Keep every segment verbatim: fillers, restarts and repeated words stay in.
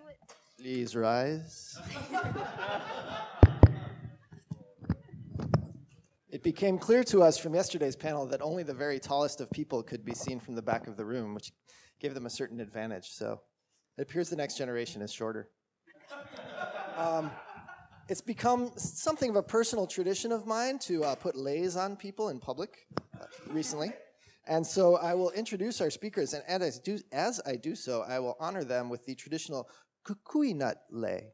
do it. Please rise. It became clear to us from yesterday's panel that only the very tallest of people could be seen from the back of the room, which gave them a certain advantage. So it appears the next generation is shorter. Um, it's become something of a personal tradition of mine to uh, put leis on people in public uh, recently. And so I will introduce our speakers, and as I do, as I do so, I will honor them with the traditional kukui nut lei.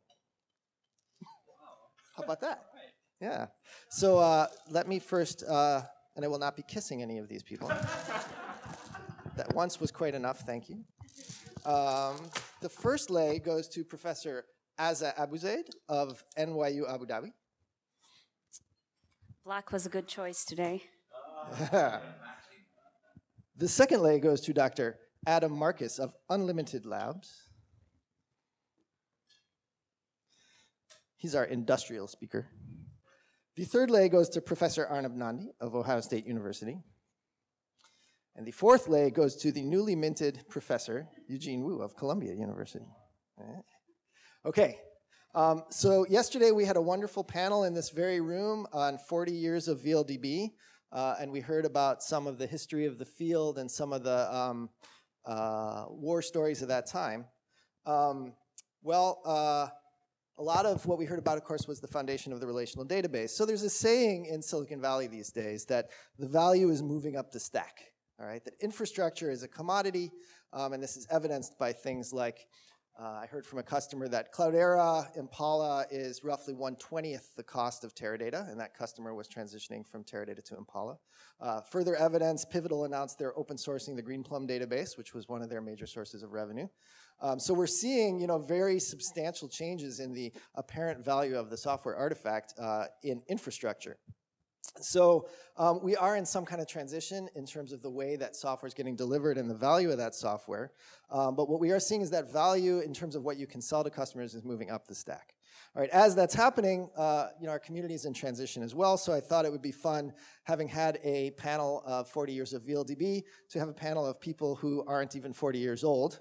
How about that? Yeah. So uh, let me first, uh, and I will not be kissing any of these people. That once was quite enough, thank you. Um, the first lei goes to Professor Azza Abuzaid of N Y U Abu Dhabi. Black was a good choice today. The second lei goes to Doctor Adam Marcus of Unlimited Labs. He's our industrial speaker. The third lei goes to Professor Arnab Nandi of Ohio State University. And the fourth lei goes to the newly minted Professor Eugene Wu of Columbia University. Okay, um, so yesterday we had a wonderful panel in this very room on forty years of V L D B. Uh, and we heard about some of the history of the field and some of the um, uh, war stories of that time. Um, well, uh, a lot of what we heard about, of course, was the foundation of the relational database. So there's a saying in Silicon Valley these days that the value is moving up the stack, all right? That infrastructure is a commodity, um, and this is evidenced by things like Uh, I heard from a customer that Cloudera Impala is roughly one twentieth the cost of Teradata, and that customer was transitioning from Teradata to Impala. Uh, further evidence, Pivotal announced they're open sourcing the Greenplum database, which was one of their major sources of revenue. Um, so we're seeing, you know, very substantial changes in the apparent value of the software artifact uh, in infrastructure. So um, we are in some kind of transition in terms of the way that software is getting delivered and the value of that software. Um, but what we are seeing is that value in terms of what you can sell to customers is moving up the stack. All right, as that's happening, uh, you know, our community is in transition as well. So I thought it would be fun, having had a panel of forty years of V L D B, to have a panel of people who aren't even forty years old.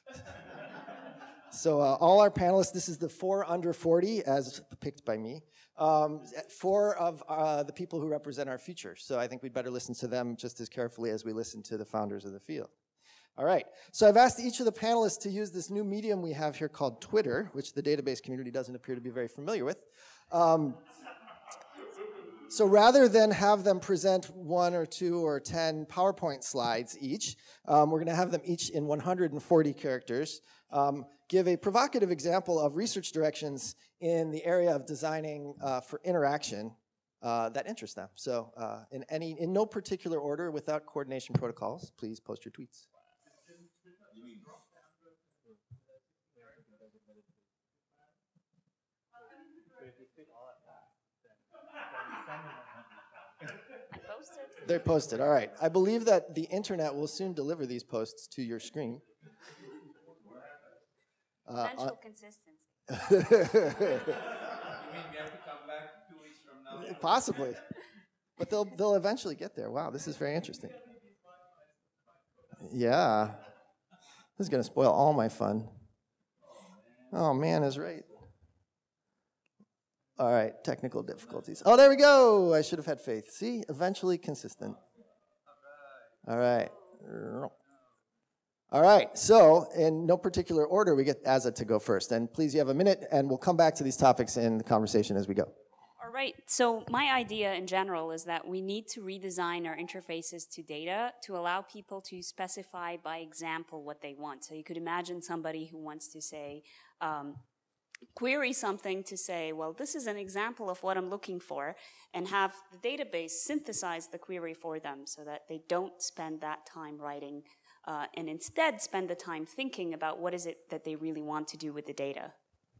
So uh, all our panelists, this is the four under forty, as picked by me. Um, four of uh, the people who represent our future. So I think we'd better listen to them just as carefully as we listen to the founders of the field. All right, so I've asked each of the panelists to use this new medium we have here called Twitter, which the database community doesn't appear to be very familiar with. Um, so rather than have them present one or two or ten PowerPoint slides each, um, we're gonna have them each in one hundred forty characters. Um, give a provocative example of research directions in the area of designing uh, for interaction uh, that interests them. So uh, in, any, in no particular order, without coordination protocols, please post your tweets. They're posted, all right. I believe that the internet will soon deliver these posts to your screen. Uh, Eventual consistency. You mean we have to come back two weeks from now? Possibly. But they'll, they'll eventually get there. Wow, this is very interesting. Yeah. This is going to spoil all my fun. Oh, man is right. All right, technical difficulties. Oh, there we go. I should have had faith. See, eventually consistent. All right. All right, so in no particular order, we get Azza to go first. And please, you have a minute, and we'll come back to these topics in the conversation as we go. All right, so my idea in general is that we need to redesign our interfaces to data to allow people to specify by example what they want. So you could imagine somebody who wants to say, um, query something to say, well, this is an example of what I'm looking for, and have the database synthesize the query for them so that they don't spend that time writing uh, and instead spend the time thinking about what is it that they really want to do with the data.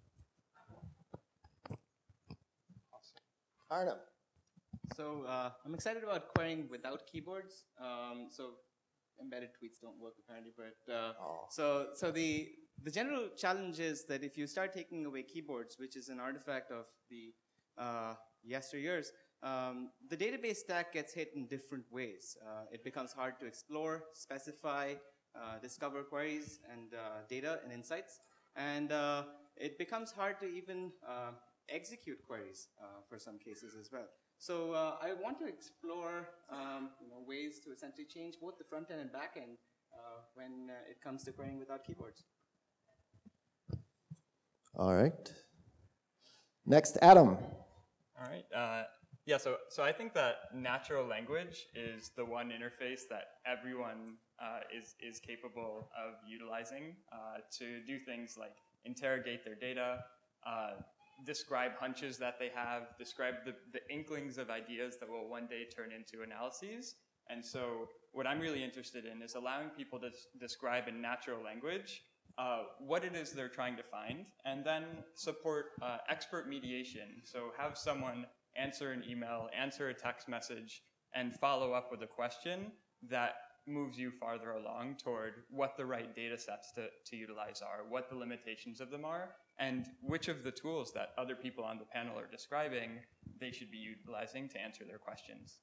Arnab. So uh, I'm excited about querying without keyboards. Um, so embedded tweets don't work apparently, but uh, oh. so so the the general challenge is that if you start taking away keyboards, which is an artifact of the uh, yesteryears, um, the database stack gets hit in different ways. Uh, it becomes hard to explore, specify, uh, discover queries and uh, data and insights. And uh, it becomes hard to even uh, execute queries uh, for some cases as well. So uh, I want to explore um, you know, ways to essentially change both the front end and back end uh, when uh, it comes to querying without keyboards. All right. Next, Adam. All right. Uh, yeah, so, so I think that natural language is the one interface that everyone uh, is, is capable of utilizing uh, to do things like interrogate their data, uh, describe hunches that they have, describe the, the inklings of ideas that will one day turn into analyses. And so what I'm really interested in is allowing people to describe in natural language uh, what it is they're trying to find, and then support uh, expert mediation. So have someone answer an email, answer a text message, and follow up with a question that moves you farther along toward what the right data sets to, to utilize are, what the limitations of them are, and which of the tools that other people on the panel are describing they should be utilizing to answer their questions.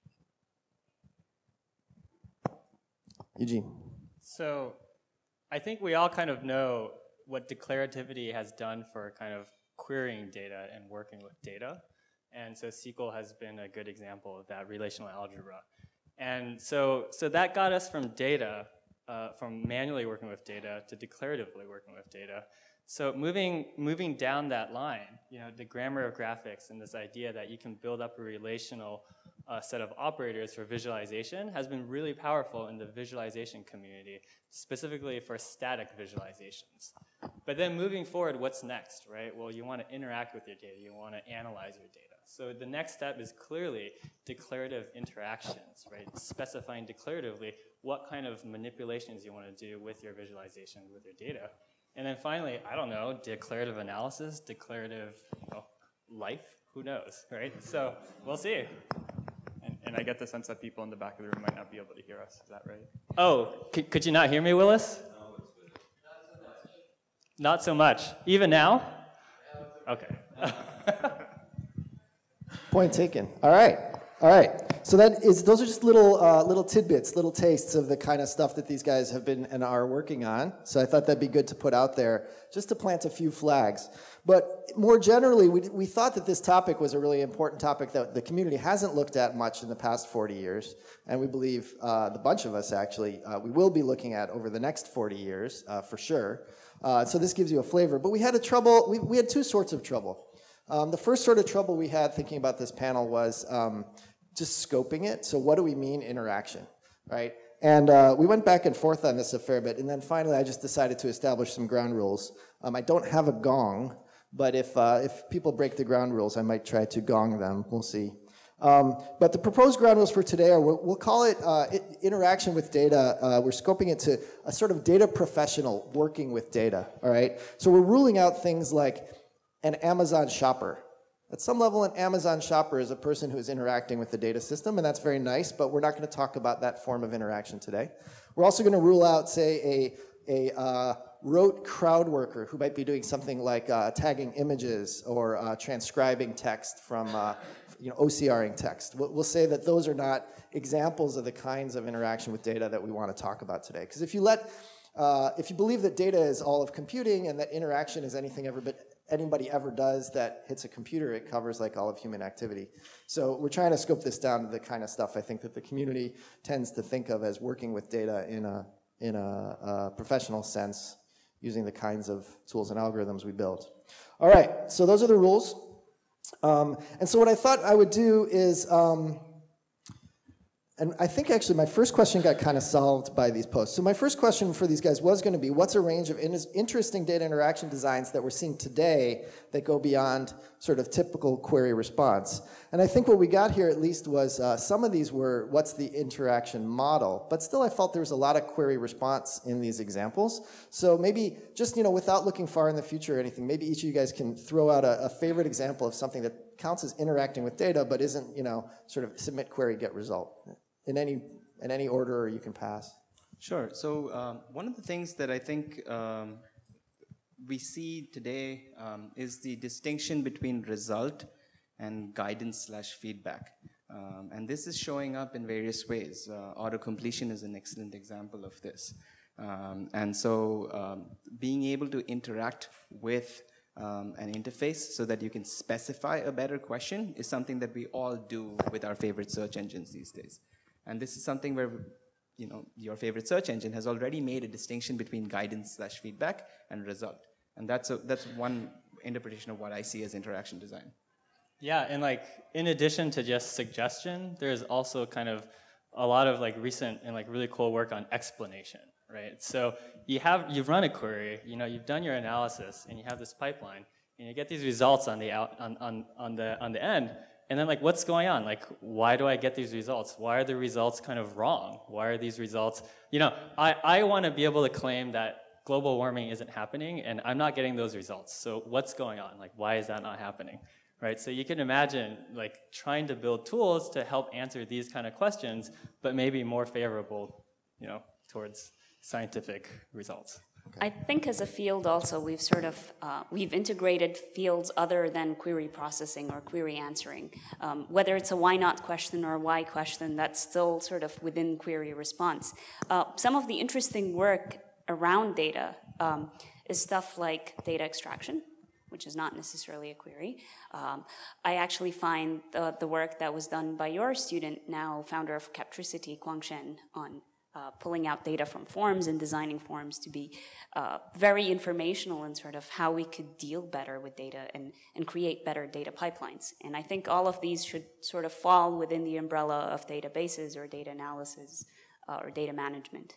Eugene. So I think we all kind of know what declarativity has done for kind of querying data and working with data. And so S Q L has been a good example of that, relational algebra. And so, so that got us from data, uh, from manually working with data to declaratively working with data. So moving, moving down that line, you know, the grammar of graphics and this idea that you can build up a relational uh, set of operators for visualization has been really powerful in the visualization community, specifically for static visualizations. But then moving forward, what's next, right? Well, you want to interact with your data. You want to analyze your data. So the next step is clearly declarative interactions, right? Specifying declaratively what kind of manipulations you want to do with your visualization, with your data. And then finally, I don't know, declarative analysis, declarative you know, life, who knows, right? So we'll see. And, and I get the sense that people in the back of the room might not be able to hear us. Is that right? Oh, could, could you not hear me, Willis? No, it's good. Not so much. Even now? Okay. Point taken. All right. All right. So that is, those are just little, uh, little tidbits, little tastes of the kind of stuff that these guys have been and are working on. So I thought that'd be good to put out there, just to plant a few flags. But more generally, we, we thought that this topic was a really important topic that the community hasn't looked at much in the past forty years. And we believe, uh, the bunch of us actually, uh, we will be looking at over the next forty years, uh, for sure. Uh, so this gives you a flavor. But we had a trouble, we, we had two sorts of trouble. Um, the first sort of trouble we had thinking about this panel was um, just scoping it. So what do we mean interaction, right? And uh, we went back and forth on this a fair bit, and then finally I just decided to establish some ground rules. Um, I don't have a gong, but if, uh, if people break the ground rules, I might try to gong them. We'll see. Um, but the proposed ground rules for today are, we'll, we'll call it uh, interaction with data. Uh, we're scoping it to a sort of data professional working with data, all right? So we're ruling out things like an Amazon shopper. At some level, an Amazon shopper is a person who is interacting with the data system, and that's very nice, but we're not going to talk about that form of interaction today. We're also going to rule out, say, a, a uh, rote crowd worker who might be doing something like uh, tagging images or uh, transcribing text from, uh, you know, OCRing text. We'll, we'll say that those are not examples of the kinds of interaction with data that we want to talk about today. Because if you let, uh, if you believe that data is all of computing and that interaction is anything ever but anybody ever does that hits a computer, it covers like all of human activity. So we're trying to scope this down to the kind of stuff I think that the community tends to think of as working with data in a, in a, a professional sense, using the kinds of tools and algorithms we build. All right, so those are the rules. Um, and so what I thought I would do is, um, and I think actually my first question got kind of solved by these posts. So my first question for these guys was going to be, what's a range of in interesting data interaction designs that we're seeing today that go beyond sort of typical query response? And I think what we got here at least was uh, some of these were, what's the interaction model? But still I felt there was a lot of query response in these examples. So maybe just, you know, without looking far in the future or anything, maybe each of you guys can throw out a, a favorite example of something that counts as interacting with data but isn't, you know, sort of submit query, get result. In any, in any order you can pass. Sure. So um, one of the things that I think um, we see today um, is the distinction between result and guidance slash feedback. Um, and this is showing up in various ways. Uh, autocompletion is an excellent example of this. Um, and so um, being able to interact with um, an interface so that you can specify a better question is something that we all do with our favorite search engines these days. And this is something where, you know, your favorite search engine has already made a distinction between guidance slash feedback and result. And that's, a, that's one interpretation of what I see as interaction design. Yeah, and like in addition to just suggestion, there's also kind of a lot of like recent and like really cool work on explanation, right? So you have, you've run a query, you know, you've done your analysis, and you have this pipeline, and you get these results on the out, on, on, on the on the end, and then like what's going on? Like, why do I get these results? Why are the results kind of wrong? Why are these results, you know, I, I want to be able to claim that global warming isn't happening, and I'm not getting those results. So what's going on? Like, why is that not happening? Right, so you can imagine like trying to build tools to help answer these kind of questions, but maybe more favorable, you know, towards scientific results. I think as a field also, we've sort of, uh, we've integrated fields other than query processing or query answering. Um, whether it's a why not question or a why question, that's still sort of within query response. Uh, some of the interesting work around data um, is stuff like data extraction, which is not necessarily a query. Um, I actually find the, the work that was done by your student, now founder of Captricity, Quang Shen, on uh, pulling out data from forms and designing forms to be uh, very informational in sort of how we could deal better with data and, and create better data pipelines. And I think all of these should sort of fall within the umbrella of databases or data analysis uh, or data management.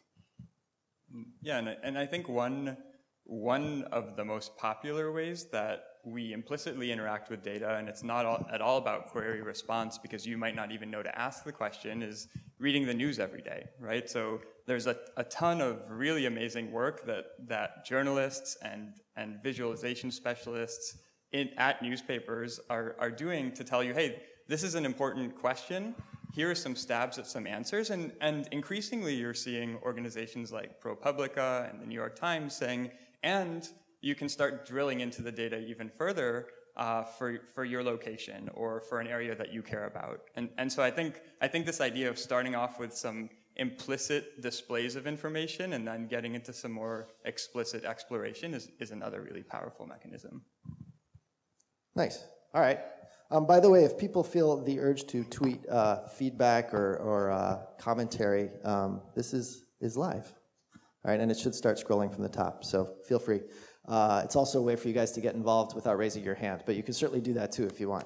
Yeah, and, and I think one One of the most popular ways that we implicitly interact with data, and it's not all, at all about query response because you might not even know to ask the question, is reading the news every day, right? So there's a, a ton of really amazing work that, that journalists and, and visualization specialists in, at newspapers are, are doing to tell you, hey, this is an important question. Here are some stabs at some answers. And, and increasingly, you're seeing organizations like ProPublica and the New York Times saying, and you can start drilling into the data even further uh, for, for your location or for an area that you care about. And, and so I think, I think this idea of starting off with some implicit displays of information and then getting into some more explicit exploration is, is another really powerful mechanism. Nice. All right. Um, by the way, if people feel the urge to tweet uh, feedback or, or uh, commentary, um, this is, is live. All right, and it should start scrolling from the top, so feel free. Uh, it's also a way for you guys to get involved without raising your hand, but you can certainly do that too if you want.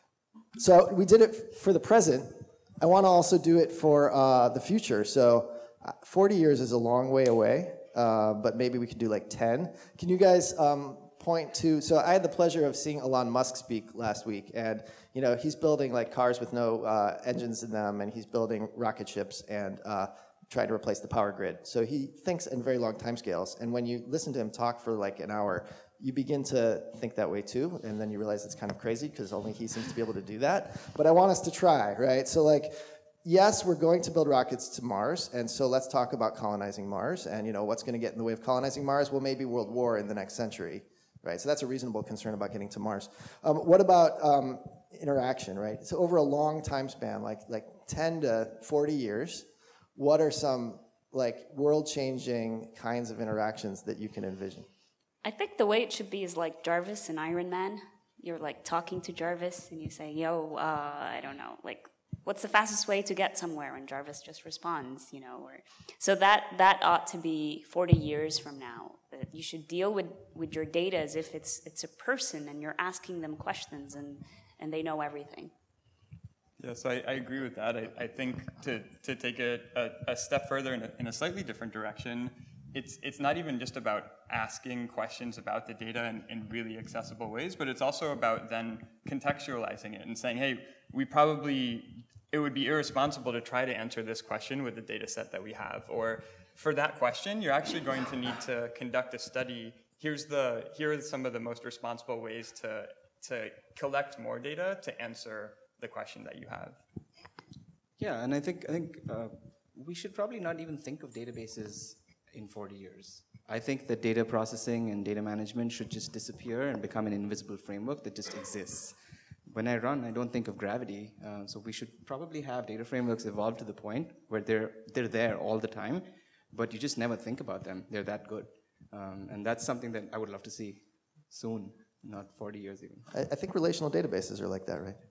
So we did it for the present. I want to also do it for uh, the future. So forty years is a long way away, uh, but maybe we could do like ten. Can you guys um, point to, so I had the pleasure of seeing Elon Musk speak last week, and you know, he's building like cars with no uh, engines in them, and he's building rocket ships, and uh, try to replace the power grid. So he thinks in very long timescales, and when you listen to him talk for like an hour, you begin to think that way too, and then you realize it's kind of crazy because only he seems to be able to do that. But I want us to try, right? So like, yes, we're going to build rockets to Mars, and so let's talk about colonizing Mars, and you know, what's going to get in the way of colonizing Mars? Well, maybe world war in the next century, right? So that's a reasonable concern about getting to Mars. Um, what about um, interaction, right? So over a long time span, like like ten to forty years, what are some like world-changing kinds of interactions that you can envision? I think the way it should be is like Jarvis in Iron Man. You're like talking to Jarvis and you say, yo, uh, I don't know, like, what's the fastest way to get somewhere? And Jarvis just responds, you know. Or, so that, that ought to be forty years from now. That you should deal with, with your data as if it's, it's a person and you're asking them questions and, and they know everything. Yes, I, I agree with that. I, I think to, to take it a, a step further in a, in a slightly different direction, it's, it's not even just about asking questions about the data in, in really accessible ways, but it's also about then contextualizing it and saying, hey, we probably, it would be irresponsible to try to answer this question with the data set that we have. Or for that question, you're actually going to need to conduct a study. Here's the, here are some of the most responsible ways to, to collect more data to answer the question that you have. Yeah, and I think I think uh, we should probably not even think of databases in forty years. I think that data processing and data management should just disappear and become an invisible framework that just exists. When I run, I don't think of gravity, uh, so we should probably have data frameworks evolve to the point where they're they're there all the time, but you just never think about them. They're that good. Um, and that's something that I would love to see soon, not forty years even. I, I think relational databases are like that, right?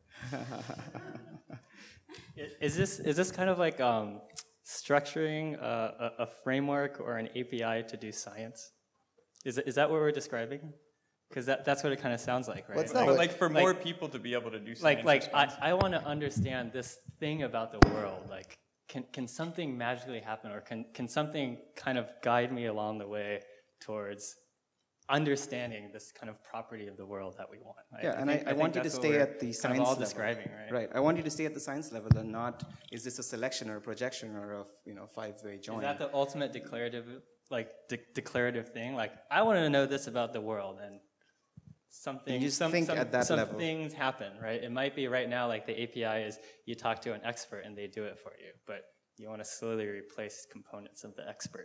Is this is this kind of like um, structuring a, a, a framework or an A P I to do science? Is it, is that what we're describing? Because that, that's what it kind of sounds like, right? Well, Like, what- like for like- more people to be able to do Like science like I, response. I want to understand this thing about the world. Like, can can something magically happen, or can can something kind of guide me along the way towards understanding this kind of property of the world that we want? I, Yeah, I and think- I, I think want you to that's what stay we're at the kind science of all level. describing, right? Right. I want you to stay at the science level and not, is this a selection or a projection or a you know five-way join? Is that the ultimate declarative, like de- declarative thing? Like, I want to know this about the world, and something, You just some, think some, at that some level. things happen, right? It might be right now like the A P I is you talk to an expert and they do it for you, but you want to slowly replace components of the expert.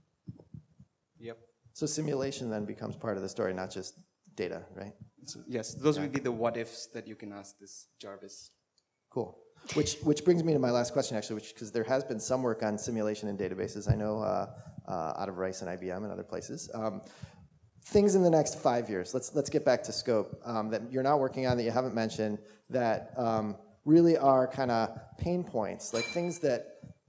Yep. So simulation then becomes part of the story, not just data, right? So, yes, those Yeah. would be the what ifs that you can ask this Jarvis. Cool. Which which brings me to my last question, actually, which because there has been some work on simulation in databases. I know uh, uh, out of Rice and I B M and other places. Um, things in the next five years. Let's let's get back to scope um, that you're not working on, that you haven't mentioned, that um, really are kind of pain points, like things that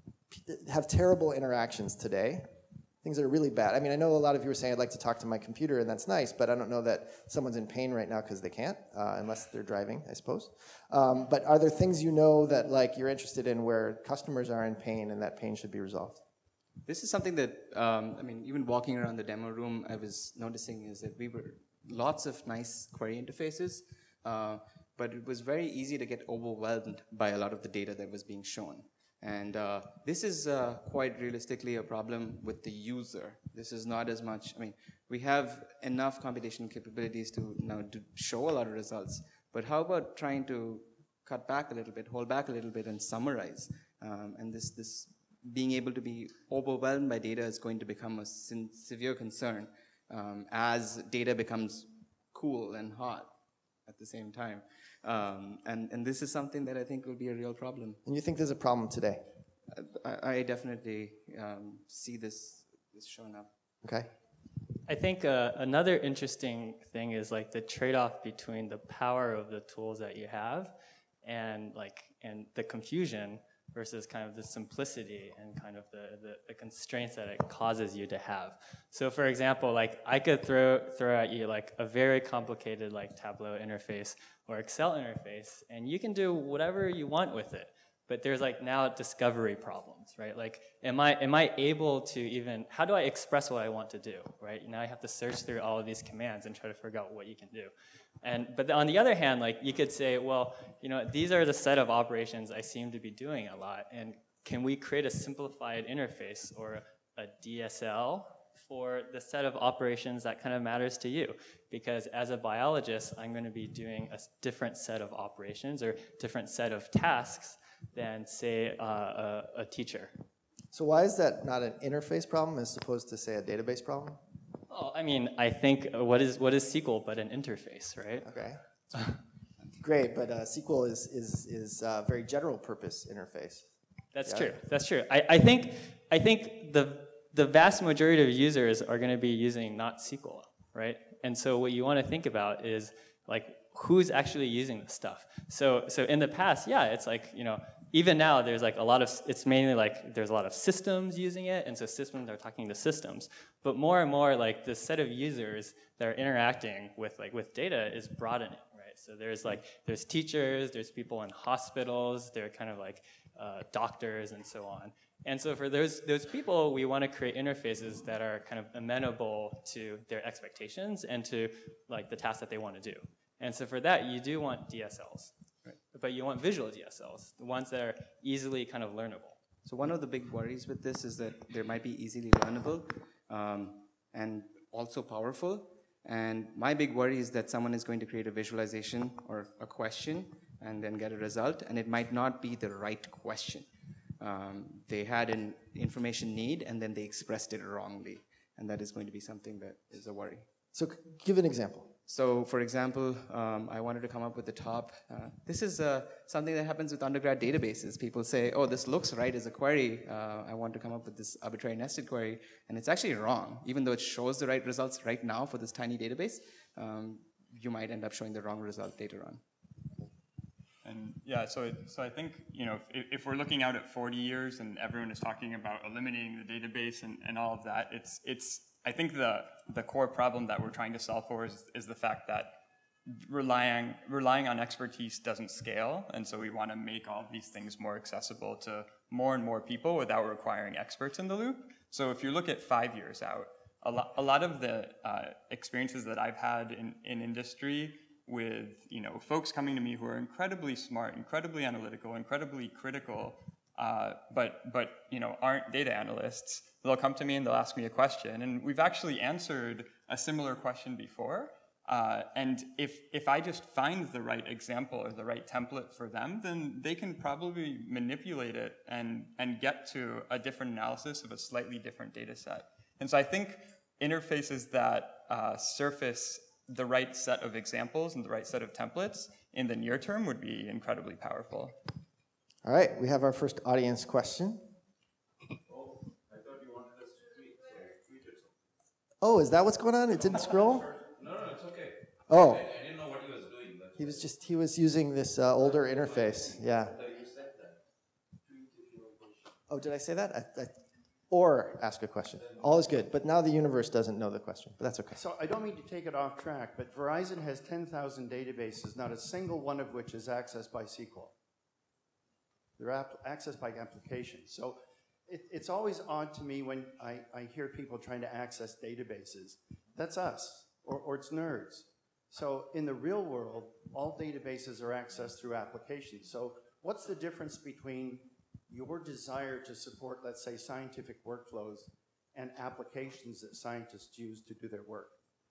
have terrible interactions today. Things that are really bad. I mean, I know a lot of you were saying, I'd like to talk to my computer, and that's nice, but I don't know that someone's in pain right now because they can't, uh, unless they're driving, I suppose. Um, but are there things you know that like you're interested in where customers are in pain and that pain should be resolved? This is something that, um, I mean, even walking around the demo room, I was noticing is that we were lots of nice query interfaces, uh, but it was very easy to get overwhelmed by a lot of the data that was being shown. And uh, this is uh, quite realistically a problem with the user. This is not as much, I mean, we have enough computational capabilities to now to show a lot of results, but how about trying to cut back a little bit, hold back a little bit, and summarize? Um, and this, this being able to be overwhelmed by data is going to become a severe concern um, as data becomes cool and hot at the same time. Um, and, and this is something that I think will be a real problem. And you think there's a problem today? I, I definitely um, see this, this showing up. Okay. I think uh, another interesting thing is like the trade-off between the power of the tools that you have and like and the confusion versus kind of the simplicity and kind of the, the, the constraints that it causes you to have. So for example, like I could throw throw at you like a very complicated like Tableau interface or Excel interface, and you can do whatever you want with it. But there's like now discovery problems, right? Like, am I am I able to even, how do I express what I want to do, right? Now I have to search through all of these commands and try to figure out what you can do. And but on the other hand, like you could say, well, you know, these are the set of operations I seem to be doing a lot, and can we create a simplified interface or a D S L for the set of operations that kind of matters to you? Because as a biologist, I'm going to be doing a different set of operations or different set of tasks than, say, uh, a, a teacher. So why is that not an interface problem as opposed to, say, a database problem? Well, I mean, I think uh, what is what is S Q L but an interface, right? Okay. Great, but uh, S Q L is is is a very general purpose interface. That's Yeah. true. That's true. I, I think I think the the vast majority of users are going to be using not S Q L, right? And so what you want to think about is like who's actually using this stuff. So so in the past, yeah, it's like, you know, even now there's like a lot of, it's mainly like there's a lot of systems using it, and so systems are talking to systems. But more and more like the set of users that are interacting with like with data is broadening, right? So there's like, there's teachers, there's people in hospitals, they're kind of like uh, doctors and so on. And so for those those people, we want to create interfaces that are kind of amenable to their expectations and to like the tasks that they want to do. And so for that, you do want D S Ls, right? But you want visual D S Ls, the ones that are easily kind of learnable. So one of the big worries with this is that they might be easily learnable um, and also powerful. And my big worry is that someone is going to create a visualization or a question and then get a result, and it might not be the right question. Um, they had an information need, and then they expressed it wrongly. And that is going to be something that is a worry. So give an example. So, for example, um, I wanted to come up with the top. Uh, this is uh, something that happens with undergrad databases. People say, oh, this looks right as a query. Uh, I want to come up with this arbitrary nested query. And it's actually wrong. Even though it shows the right results right now for this tiny database, um, you might end up showing the wrong result later on. And yeah, so it, so I think, you know, if, if we're looking out at forty years and everyone is talking about eliminating the database and, and all of that, it's it's I think the the core problem that we're trying to solve for is is the fact that relying relying on expertise doesn't scale, and so we want to make all of these things more accessible to more and more people without requiring experts in the loop. So if you look at five years out, a lot a lot of the uh, experiences that I've had in in industry with, you know, folks coming to me who are incredibly smart, incredibly analytical, incredibly critical, uh, but, but, you know, aren't data analysts. They'll come to me and they'll ask me a question. And we've actually answered a similar question before. Uh, and if, if I just find the right example or the right template for them, then they can probably manipulate it and, and get to a different analysis of a slightly different data set. And so I think interfaces that uh, surface the right set of examples and the right set of templates in the near term would be incredibly powerful. All right, we have our first audience question. Oh, I thought you wanted us to tweet, so I tweeted something. Oh, is that what's going on? It didn't scroll? No, no, it's okay. Oh. I, I didn't know what he was doing. That's He was just, he was using this uh, older interface, yeah. you said that. Tweet if you want to. Oh, did I say that? I, I, or ask a question. All is good, but now the universe doesn't know the question, but that's okay. So I don't mean to take it off track, but Verizon has ten thousand databases, not a single one of which is accessed by S Q L. They're app accessed by applications. So it, it's always odd to me when I, I hear people trying to access databases. That's us, or, or it's nerds. So in the real world, all databases are accessed through applications. So what's the difference between your desire to support, let's say, scientific workflows and applications that scientists use to do their work?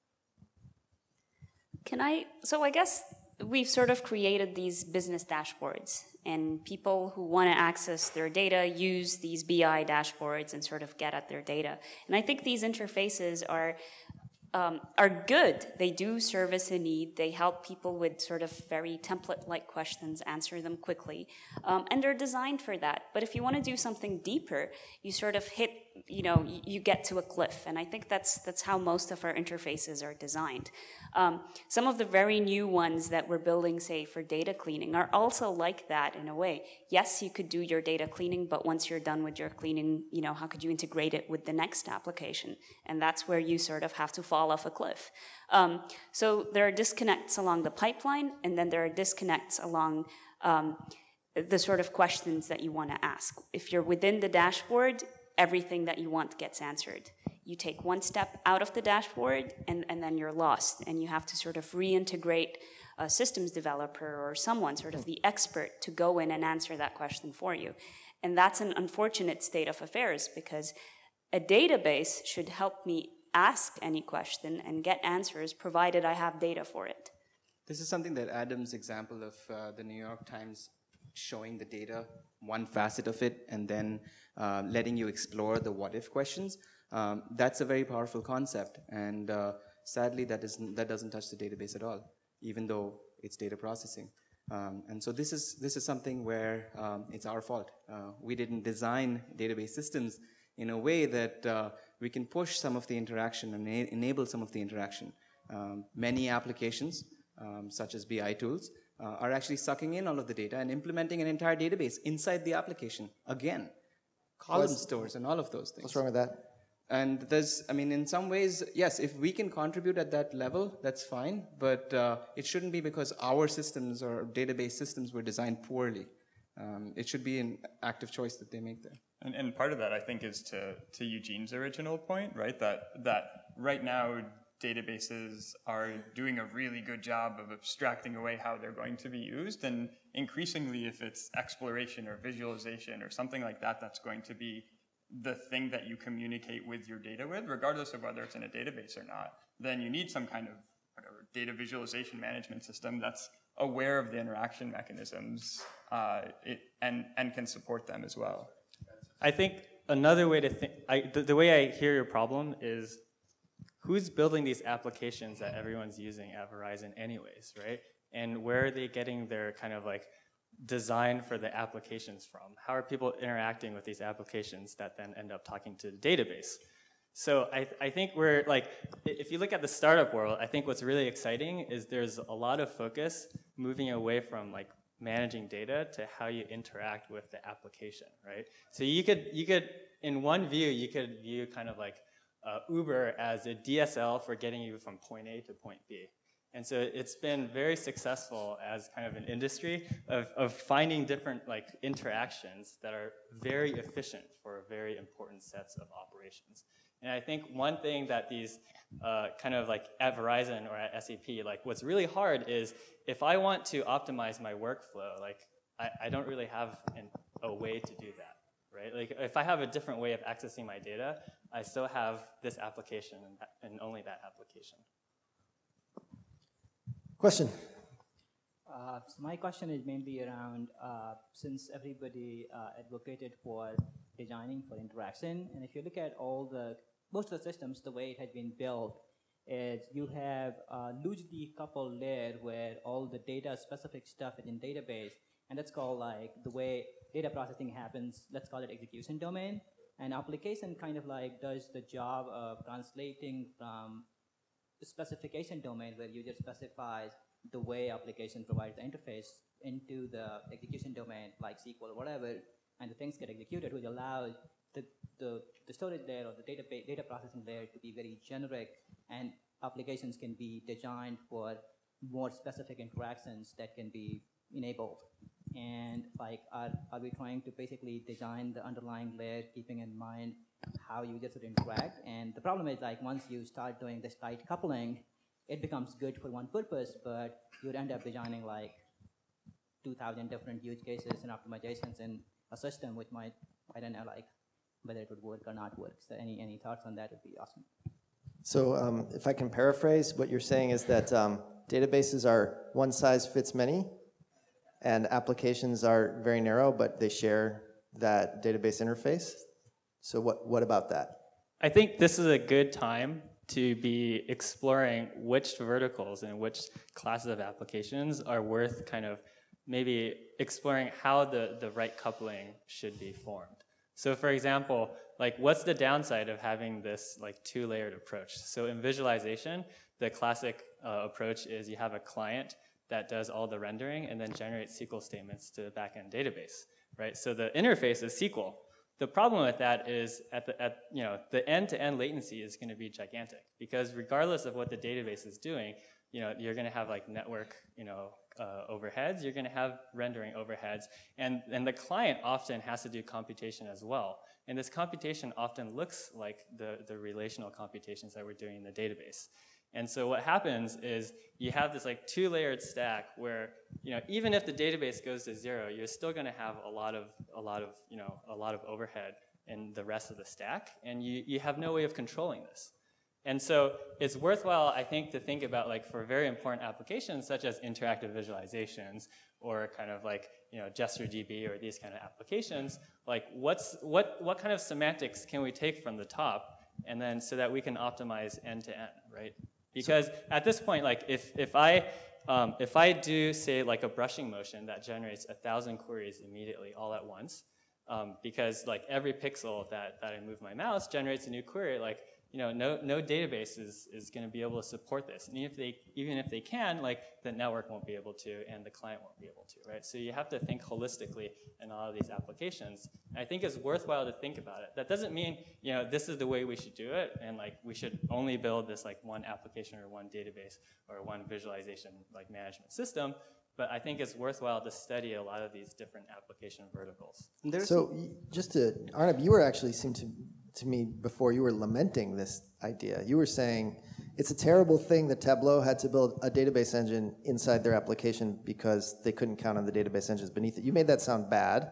Can I, so I guess we've sort of created these business dashboards, and people who want to access their data use these B I dashboards and sort of get at their data. And I think these interfaces are Um, are good. They do service a need. They help people with sort of very template-like questions, answer them quickly, um, and they're designed for that. But if you want to do something deeper, you sort of hit, you know, you, you get to a cliff, and I think that's that's how most of our interfaces are designed. Um, some of the very new ones that we're building, say, for data cleaning, are also like that in a way. Yes, you could do your data cleaning, but once you're done with your cleaning, you know, how could you integrate it with the next application? And that's where you sort of have to fall off a cliff. Um, so there are disconnects along the pipeline, and then there are disconnects along um, the sort of questions that you want to ask. If you're within the dashboard, everything that you want gets answered. You take one step out of the dashboard, and, and then you're lost, and you have to sort of reintegrate a systems developer or someone, sort of the expert, to go in and answer that question for you. And that's an unfortunate state of affairs, because a database should help me ask any question and get answers, provided I have data for it. This is something that Adam's example of uh, the New York Times showing the data, one facet of it, and then uh, letting you explore the what-if questions. Um, that's a very powerful concept, and uh, sadly, that isn't that doesn't touch the database at all, even though it's data processing. Um, and so this is this is something where um, it's our fault. Uh, we didn't design database systems in a way that uh, we can push some of the interaction and ena enable some of the interaction. Um, many applications, um, such as B I tools, uh, are actually sucking in all of the data and implementing an entire database inside the application. Again, column What's, stores and all of those things. What's wrong with that? And there's, I mean, in some ways, yes, if we can contribute at that level, that's fine, but uh, it shouldn't be because our systems or database systems were designed poorly. Um, it should be an active choice that they make there. And, and part of that, I think, is to, to Eugene's original point, right? That, that right now, databases are doing a really good job of abstracting away how they're going to be used. And increasingly, if it's exploration or visualization or something like that, that's going to be the thing that you communicate with your data with, regardless of whether it's in a database or not, then you need some kind of whatever data visualization management system that's aware of the interaction mechanisms uh, it, and, and can support them as well. I think another way to think, I, the, the way I hear your problem is who's building these applications that everyone's using at Verizon anyways, right? And where are they getting their kind of like design for the applications from? How are people interacting with these applications that then end up talking to the database? So I, I think we're like, if you look at the startup world, I think what's really exciting is there's a lot of focus moving away from like managing data to how you interact with the application, right? So you could, you could, in one view, you could view kind of like uh, Uber as a D S L for getting you from point A to point B. And so it's been very successful as kind of an industry of, of finding different like interactions that are very efficient for very important sets of operations. And I think one thing that these uh, kind of like at Verizon or at S A P, like what's really hard is if I want to optimize my workflow, like I, I don't really have an, a way to do that, right? Like if I have a different way of accessing my data, I still have this application and, that, and only that application. Question? Uh, so my question is mainly around, uh, since everybody uh, advocated for designing for interaction, and if you look at all the, most of the systems, the way it had been built is you have a loosely coupled layer where all the data specific stuff is in database, and that's called like the way data processing happens, let's call it execution domain, and application kind of like does the job of translating from the specification domain where user specifies the way application provides the interface into the execution domain like S Q L or whatever, and the things get executed, which allows the, the, the storage layer or the data, data processing layer to be very generic, and applications can be designed for more specific interactions that can be enabled. And like, are, are we trying to basically design the underlying layer keeping in mind how users would interact? And the problem is like once you start doing this tight coupling, it becomes good for one purpose, but you would end up designing like two thousand different use cases and optimizations in a system which might, I don't know, like whether it would work or not work. So any, any thoughts on that would be awesome. So um, if I can paraphrase, what you're saying is that um, databases are one size fits many, and applications are very narrow, but they share that database interface. So what, what about that? I think this is a good time to be exploring which verticals and which classes of applications are worth kind of maybe exploring how the, the right coupling should be formed. So for example, like what's the downside of having this like two-layered approach? So in visualization, the classic uh, approach is you have a client that does all the rendering and then generates S Q L statements to the backend database, right? So the interface is S Q L. The problem with that is at the, at, you know, the end-to-end latency is going to be gigantic because regardless of what the database is doing, you know, you're going to have like network, you know, uh, overheads, you're going to have rendering overheads, and, and the client often has to do computation as well. And this computation often looks like the, the relational computations that we're doing in the database. And so what happens is you have this like two-layered stack where, you know, even if the database goes to zero, you're still going to have a lot of a lot of you know a lot of overhead in the rest of the stack, and you you have no way of controlling this. And so it's worthwhile, I think, to think about like for very important applications such as interactive visualizations or kind of like you know gesture D B or these kind of applications, like what's what what kind of semantics can we take from the top, and then so that we can optimize end to end, right? Because at this point, like if, if, I, um, if I do, say, like a brushing motion that generates a thousand queries immediately all at once, um, because like every pixel that, that I move my mouse generates a new query, like you know, no, no database is, is going to be able to support this. And even if, they, even if they can, like the network won't be able to and the client won't be able to, right? So you have to think holistically in all of these applications. And I think it's worthwhile to think about it. That doesn't mean, you know, this is the way we should do it and like we should only build this like one application or one database or one visualization like management system. But I think it's worthwhile to study a lot of these different application verticals. So just to, Arnab, you were actually seemed to, to me before you were lamenting this idea. You were saying it's a terrible thing that Tableau had to build a database engine inside their application because they couldn't count on the database engines beneath it. You made that sound bad.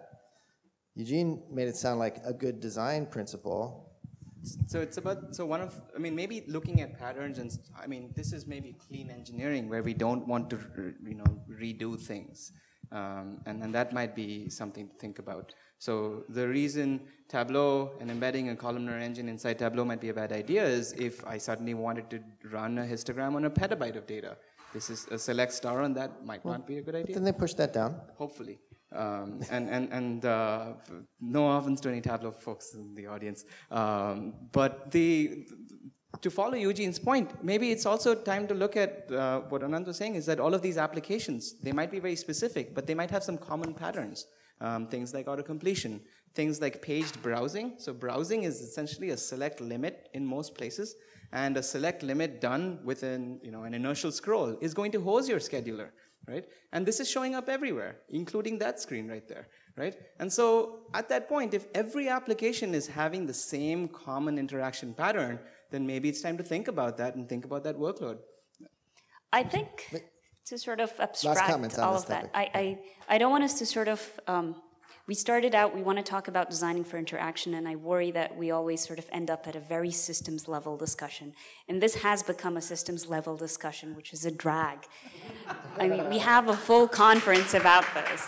Eugene made it sound like a good design principle. So it's about, so one of, I mean, maybe looking at patterns and, I mean, this is maybe clean engineering where we don't want to, you know, redo things. Um, and, and that might be something to think about. So the reason Tableau and embedding a columnar engine inside Tableau might be a bad idea is if I suddenly wanted to run a histogram on a petabyte of data. This is a select star on that might well, not be a good idea. Then they push that down. Hopefully. Um, and and, and uh, no offense to any Tableau folks in the audience. Um, but the, to follow Eugene's point, maybe it's also time to look at uh, what Anand was saying is that all of these applications, they might be very specific, but they might have some common patterns. Um, things like auto-completion, things like paged browsing. So browsing is essentially a select limit in most places, and a select limit done within you know, an inertial scroll is going to hose your scheduler, right? And this is showing up everywhere, including that screen right there, right? And so at that point, if every application is having the same common interaction pattern, then maybe it's time to think about that and think about that workload. I think to sort of abstract all of that, I, I, I don't want us to sort of, um, we started out, we want to talk about designing for interaction, and I worry that we always sort of end up at a very systems level discussion. And this has become a systems level discussion, which is a drag. I mean, we have a full conference about this.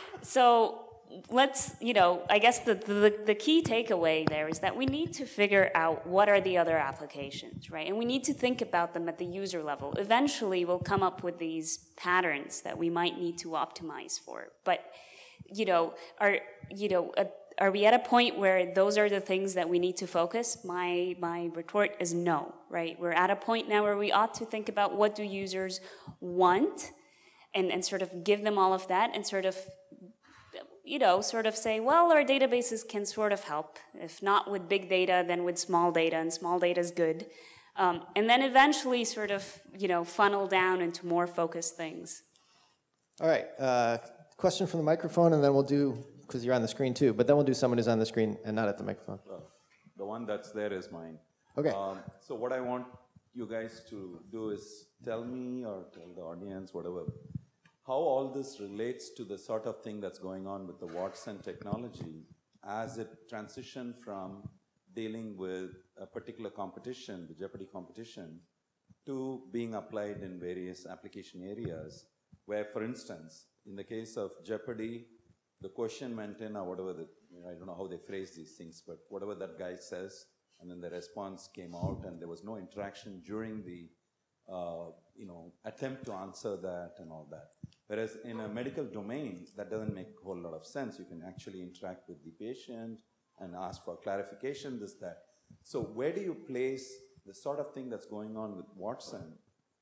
So let's, you know, I guess the, the, the key takeaway there is that we need to figure out what are the other applications, right? And we need to think about them at the user level. Eventually, we'll come up with these patterns that we might need to optimize for. But, you know, are, you know, uh, are we at a point where those are the things that we need to focus? My, my retort is no, right? We're at a point now where we ought to think about what do users want and, and sort of give them all of that and sort of you know, sort of say, well, our databases can sort of help. If not with big data, then with small data, and small data is good. Um, and then eventually sort of, you know, funnel down into more focused things. All right, uh, question from the microphone, and then we'll do, because you're on the screen too, but then we'll do someone who's on the screen and not at the microphone. Uh, the one that's there is mine. Okay. Um, so what I want you guys to do is tell me or tell the audience, whatever, how all this relates to the sort of thing that's going on with the Watson technology as it transitioned from dealing with a particular competition, the Jeopardy competition, to being applied in various application areas where, for instance, in the case of Jeopardy, the question went in or whatever, the, I don't know how they phrase these things, but whatever that guy says, and then the response came out and there was no interaction during the uh, you know, attempt to answer that and all that. Whereas in a medical domain, that doesn't make a whole lot of sense. You can actually interact with the patient and ask for clarification, this, that. So where do you place the sort of thing that's going on with Watson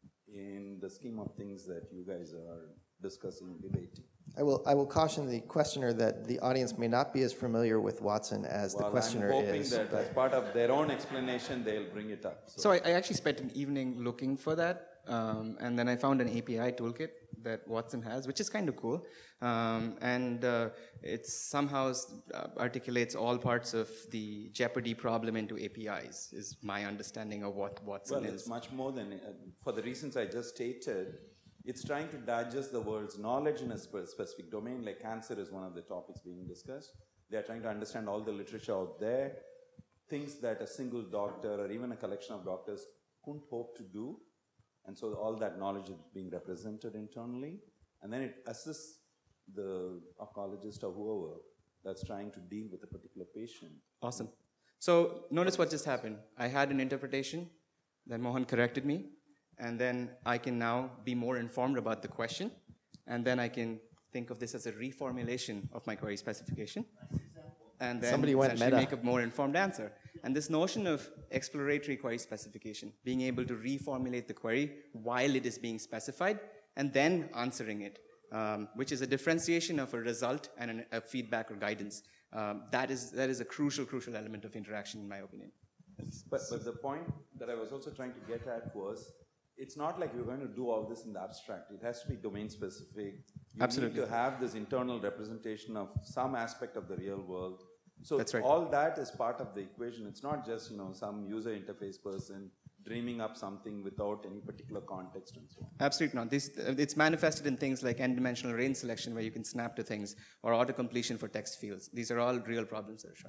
in the scheme of things that you guys are discussing, debating? I will, I will caution the questioner that the audience may not be as familiar with Watson as well, the questioner I'm hoping is. that as part of their own explanation, they'll bring it up. So, so I, I actually spent an evening looking for that, um, and then I found an A P I toolkit that Watson has, which is kind of cool, um, and uh, it somehow uh, articulates all parts of the Jeopardy problem into A P Is, is my understanding of what Watson well, is. Well, it's much more than, uh, for the reasons I just stated, it's trying to digest the world's knowledge in a spe specific domain, like cancer is one of the topics being discussed. They're trying to understand all the literature out there, things that a single doctor or even a collection of doctors couldn't hope to do. And so all that knowledge is being represented internally. And then it assists the oncologist or whoever that's trying to deal with a particular patient. Awesome. So notice what just happened. I had an interpretation, then Mohan corrected me, and then I can now be more informed about the question, and then I can think of this as a reformulation of my query specification, and then Somebody went meta. make a more informed answer. And this notion of exploratory query specification, being able to reformulate the query while it is being specified, and then answering it, um, which is a differentiation of a result and an, a feedback or guidance. Um, that is that is a crucial, crucial element of interaction, in my opinion. But, but the point that I was also trying to get at was, it's not like we're going to do all this in the abstract. It has to be domain specific. You Absolutely. need to have this internal representation of some aspect of the real world. So That's right. all that is part of the equation. It's not just, you know, some user interface person dreaming up something without any particular context and so on. Absolutely not. This, uh, it's manifested in things like n-dimensional range selection where you can snap to things, or auto-completion for text fields. These are all real problems that are showing up.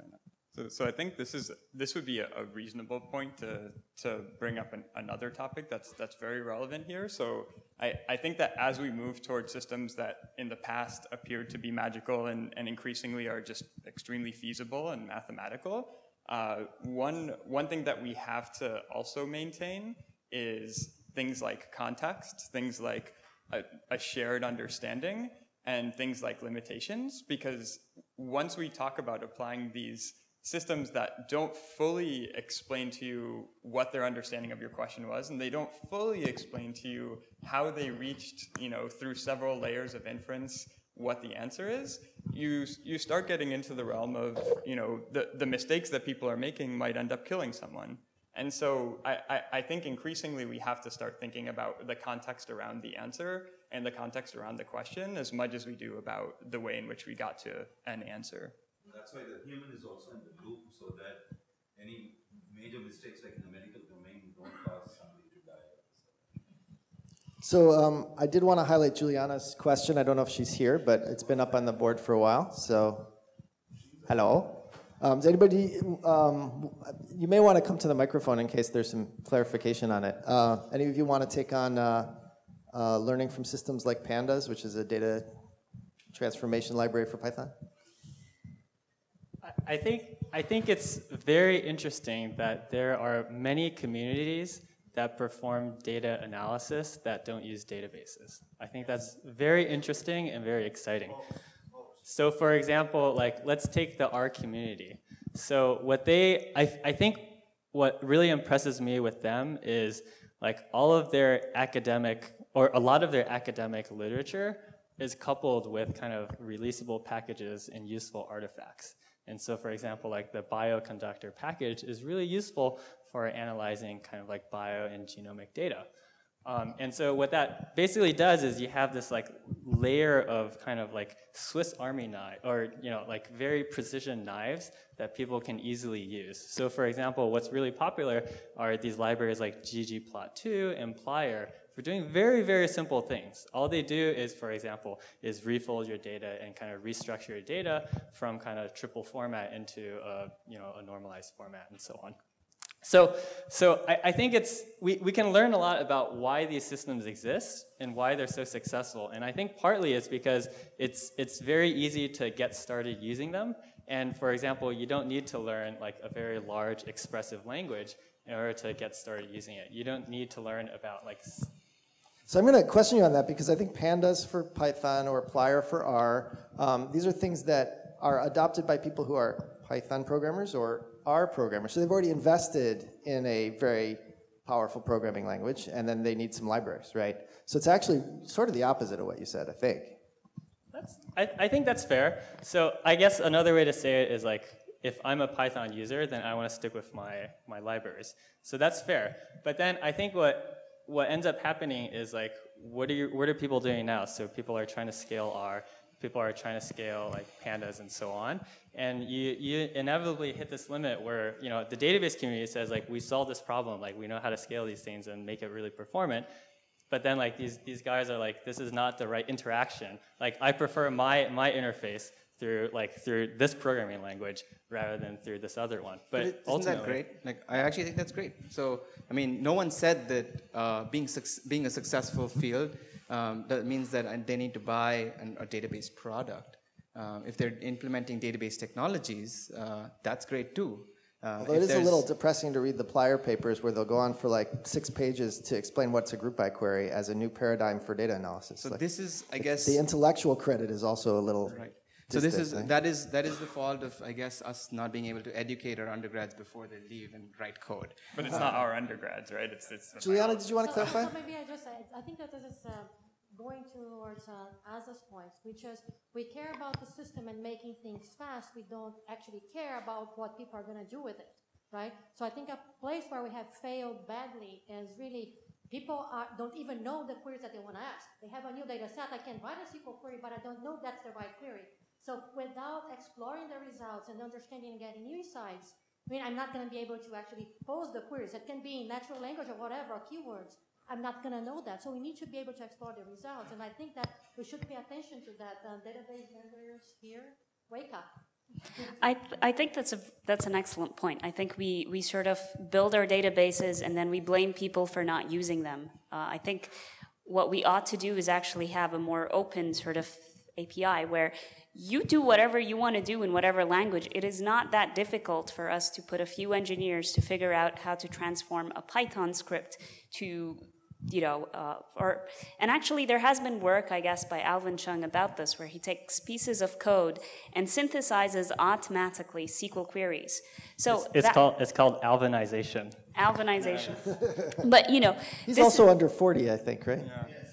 So, so I think this is this would be a, a reasonable point to to bring up an, another topic that's that's very relevant here. So I, I think that as we move towards systems that in the past appeared to be magical and, and increasingly are just extremely feasible and mathematical, uh, one one thing that we have to also maintain is things like context, things like a, a shared understanding, and things like limitations, because once we talk about applying these systems that don't fully explain to you what their understanding of your question was, and they don't fully explain to you how they reached, you know, through several layers of inference what the answer is, you you start getting into the realm of, you know, the, the mistakes that people are making might end up killing someone. And so I, I, I think increasingly we have to start thinking about the context around the answer and the context around the question as much as we do about the way in which we got to an answer. That's why the human is also in the loop, so that any major mistakes like in the medical domain don't cause somebody to die. So um, I did want to highlight Juliana's question. I don't know if she's here, but it's been up on the board for a while. So, hello. Um, does anybody, um, you may want to come to the microphone in case there's some clarification on it. Uh, any of you want to take on uh, uh, learning from systems like Pandas, which is a data transformation library for Python? I think, I think it's very interesting that there are many communities that perform data analysis that don't use databases. I think that's very interesting and very exciting. So for example, like let's take the R community. So what they, I, I think what really impresses me with them is like all of their academic, or a lot of their academic literature is coupled with kind of releasable packages and useful artifacts. And so, for example, like the bioconductor package is really useful for analyzing kind of like bio and genomic data. Um, and so what that basically does is you have this like layer of kind of like Swiss Army knife, or you know, like very precision knives that people can easily use. So for example, what's really popular are these libraries like ggplot two and plier for doing very, very simple things. All they do is, for example, is refold your data and kind of restructure your data from kind of triple format into a, you know, a normalized format and so on. So, so I, I think it's, we, we can learn a lot about why these systems exist and why they're so successful. And I think partly it's because it's, it's very easy to get started using them. And for example, you don't need to learn like a very large expressive language in order to get started using it. You don't need to learn about like... So I'm going to question you on that because I think Pandas for Python or plier for R, um, these are things that are adopted by people who are Python programmers or R programmers. So they've already invested in a very powerful programming language, and then they need some libraries, right? So it's actually sort of the opposite of what you said, I think. That's, I, I think that's fair. So I guess another way to say it is like, if I'm a Python user, then I want to stick with my, my libraries. So that's fair. But then I think what what ends up happening is like, what are you, what are people doing now? So people are trying to scale R, people are trying to scale like pandas and so on. And you, you inevitably hit this limit where, you know, the database community says like, we solved this problem, like we know how to scale these things and make it really performant. But then like these, these guys are like, this is not the right interaction. Like I prefer my, my interface through like through this programming language rather than through this other one. But, but it, isn't that great? Like I actually think that's great. So I mean, no one said that uh, being being a successful field um, that means that they need to buy an, a database product. Um, if they're implementing database technologies, uh, that's great too. Uh, Although it is a little depressing to read the plier papers where they'll go on for like six pages to explain what's a group by query as a new paradigm for data analysis. So like, this is, I guess, the intellectual credit is also a little. Right. So this is that is that is the fault of, I guess, us not being able to educate our undergrads before they leave and write code. But it's not our undergrads, right? It's it's. Juliana, did you want to so, clarify? So maybe I just I think that this is uh, going towards uh, Aza's point, which is we care about the system and making things fast. We don't actually care about what people are going to do with it, right? So I think a place where we have failed badly is really people are, don't even know the queries that they want to ask. They have a new data set. I can write a S Q L query, but I don't know that's the right query. So without exploring the results and understanding and getting new insights, I mean, I'm not going to be able to actually pose the queries. It can be in natural language or whatever, keywords. I'm not going to know that. So we need to be able to explore the results. And I think that we should pay attention to that. Uh, database vendors here, wake up. I, th I think that's, a, that's an excellent point. I think we, we sort of build our databases and then we blame people for not using them. Uh, I think what we ought to do is actually have a more open sort of A P I where you do whatever you want to do in whatever language. It is not that difficult for us to put a few engineers to figure out how to transform a Python script to, you know, uh, or, and actually there has been work, I guess, by Alvin Chung about this, where he takes pieces of code and synthesizes automatically S Q L queries. So it's, it's that, called it's called Alvinization. Alvinization. But, you know. He's also under forty, I think, right?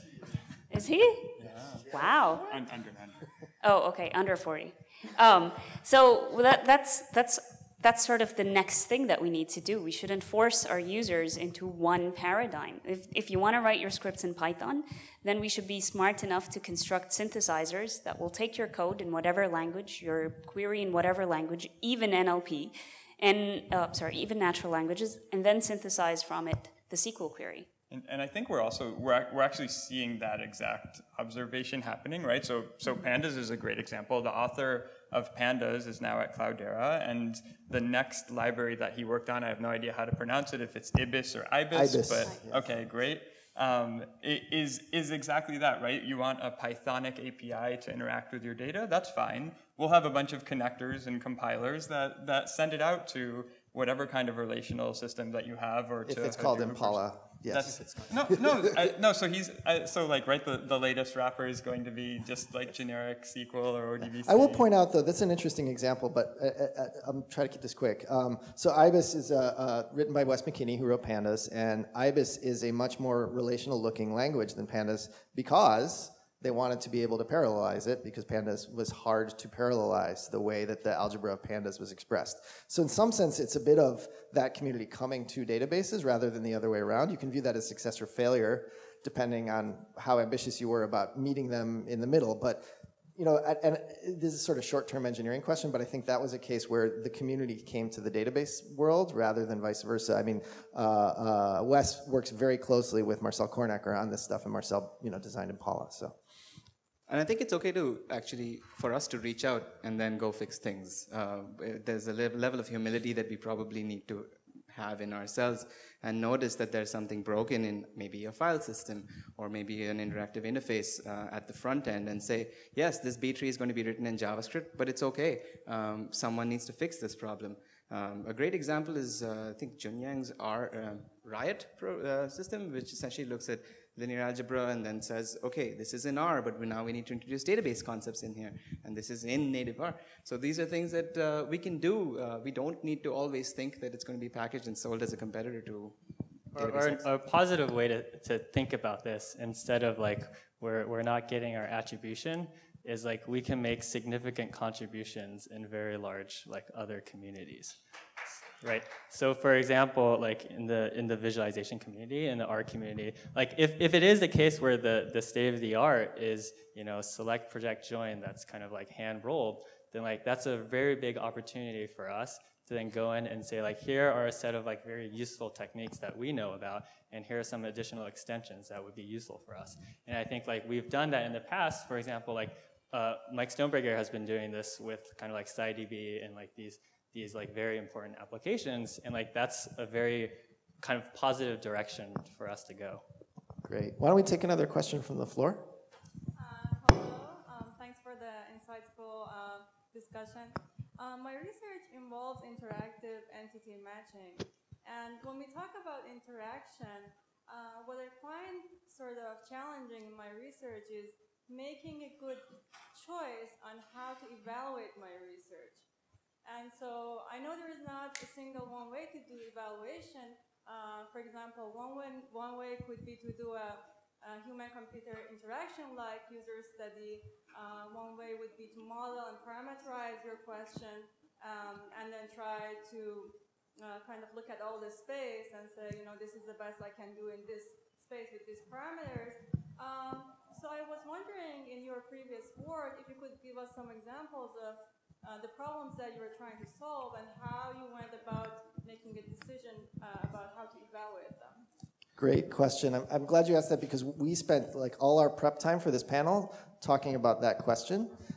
Yeah. Is he? Yeah. Wow. Under, under. Oh, okay, under forty. Um, so that, that's, that's, that's sort of the next thing that we need to do. We should enforce our users into one paradigm. If, if you want to write your scripts in Python, then we should be smart enough to construct synthesizers that will take your code in whatever language, your query in whatever language, even N L P, and, uh, sorry, even natural languages, and then synthesize from it the S Q L query. And, and I think we're also, we're, we're actually seeing that exact observation happening, right? So, so Pandas is a great example. The author of Pandas is now at Cloudera, and the next library that he worked on, I have no idea how to pronounce it, if it's Ibis or Ibis, Ibis. but okay, great. Um, it is, is exactly that, right? You want a Pythonic A P I to interact with your data, that's fine. We'll have a bunch of connectors and compilers that, that send it out to whatever kind of relational system that you have, or if to it's called Impala. Yes. That's, no, no, I, no. So he's I, so like right. The, the latest wrapper is going to be just like generic S Q L or O D B C. I will point out though that's an interesting example, but uh, uh, I'm trying to keep this quick. Um, so Ibis is uh, uh, written by Wes McKinney, who wrote Pandas, and Ibis is a much more relational-looking language than Pandas because they wanted to be able to parallelize it, because Pandas was hard to parallelize the way that the algebra of Pandas was expressed. So in some sense, it's a bit of that community coming to databases rather than the other way around. You can view that as success or failure, depending on how ambitious you were about meeting them in the middle. But you know, and this is sort of short-term engineering question, but I think that was a case where the community came to the database world rather than vice versa. I mean, uh, uh, Wes works very closely with Marcel Kornacker on this stuff, and Marcel, you know, designed Impala. So. And I think it's okay to actually, for us to reach out and then go fix things. Uh, there's a le level of humility that we probably need to have in ourselves and notice that there's something broken in maybe a file system or maybe an interactive interface uh, at the front end, and say, yes, this B tree is going to be written in JavaScript, but it's okay. Um, someone needs to fix this problem. Um, a great example is, uh, I think, Junyang's R, uh, Riot pro, uh, system, which essentially looks at linear algebra and then says, okay, this is in R, but we now we need to introduce database concepts in here, and this is in native R. So these are things that uh, we can do. Uh, we don't need to always think that it's going to be packaged and sold as a competitor to or, or a positive way to, to think about this, instead of like we're, we're not getting our attribution, is like we can make significant contributions in very large like other communities. Right. So, for example, like in the in the visualization community, in the art community, like if, if it is the case where the the state of the art is, you know, select, project, join, that's kind of like hand rolled, then like that's a very big opportunity for us to then go in and say, like, here are a set of like very useful techniques that we know about, and here are some additional extensions that would be useful for us. And I think like we've done that in the past. For example, like uh, Mike Stoneberger has been doing this with kind of like SciDB and like these. these like very important applications, and like that's a very kind of positive direction for us to go. Great. Why don't we take another question from the floor? Uh, hello. Um, thanks for the insightful uh, discussion. Um, my research involves interactive entity matching, and when we talk about interaction, uh, what I find sort of challenging in my research is making a good choice on how to evaluate my research. And so I know there is not a single one way to do evaluation. Uh, for example, one way, one way could be to do a, a human-computer interaction like user study. Uh, one way would be to model and parameterize your question, um, and then try to uh, kind of look at all the space and say, you know, this is the best I can do in this space with these parameters. Um, so I was wondering, in your previous work, if you could give us some examples of Uh, the problems that you were trying to solve and how you went about making a decision uh, about how to evaluate them. Great question. I'm, I'm glad you asked that, because we spent like all our prep time for this panel talking about that question.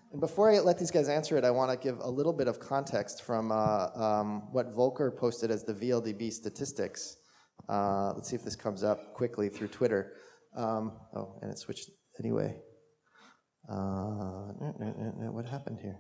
And before I let these guys answer it, I want to give a little bit of context from uh, um, what Volker posted as the V L D B statistics. Uh, let's see if this comes up quickly through Twitter. Um, oh, and it switched anyway. Uh, what happened here?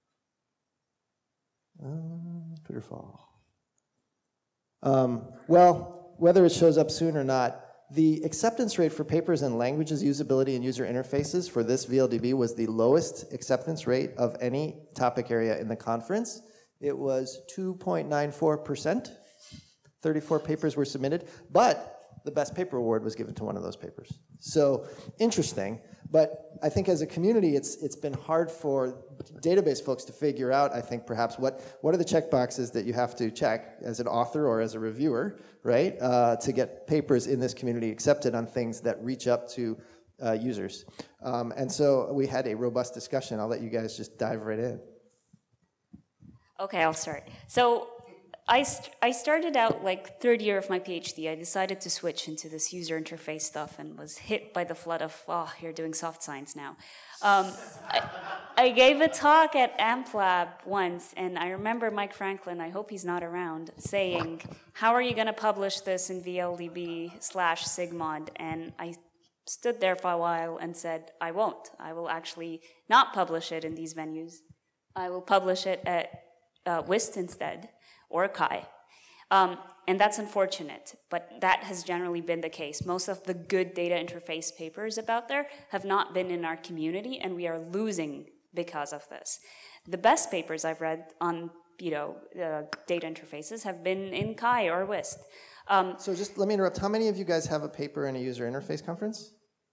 Uh, Twitter fall. Um, well, whether it shows up soon or not, the acceptance rate for papers in languages, usability, and user interfaces for this V L D B was the lowest acceptance rate of any topic area in the conference. It was two point nine four percent. thirty-four papers were submitted, but the best paper award was given to one of those papers. So interesting, but I think as a community, it's it's been hard for database folks to figure out, I think perhaps, what, what are the check boxes that you have to check as an author or as a reviewer, right, uh, to get papers in this community accepted on things that reach up to uh, users. Um, and so we had a robust discussion. I'll let you guys just dive right in. Okay, I'll start. So I, st I started out like third year of my PhD. I decided to switch into this user interface stuff and was hit by the flood of, oh, you're doing soft science now. Um, I, I gave a talk at AmpLab once, and I remember Mike Franklin, I hope he's not around, saying, how are you going to publish this in V L D B slash Sigmod? And I stood there for a while and said, I won't. I will actually not publish it in these venues. I will publish it at uh, W I S T instead, or Kai. Um, and that's unfortunate, but that has generally been the case. Most of the good data interface papers about there have not been in our community, and we are losing because of this. The best papers I've read on, you know, uh, data interfaces have been in Kai or W I S T. Um, so just let me interrupt. How many of you guys have a paper in a user interface conference?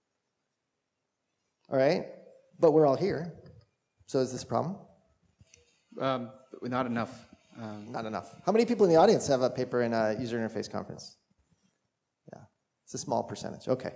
All right, but we're all here. So is this a problem? Um, not enough. Um, Not enough. How many people in the audience have a paper in a user interface conference? Yeah, it's a small percentage. Okay.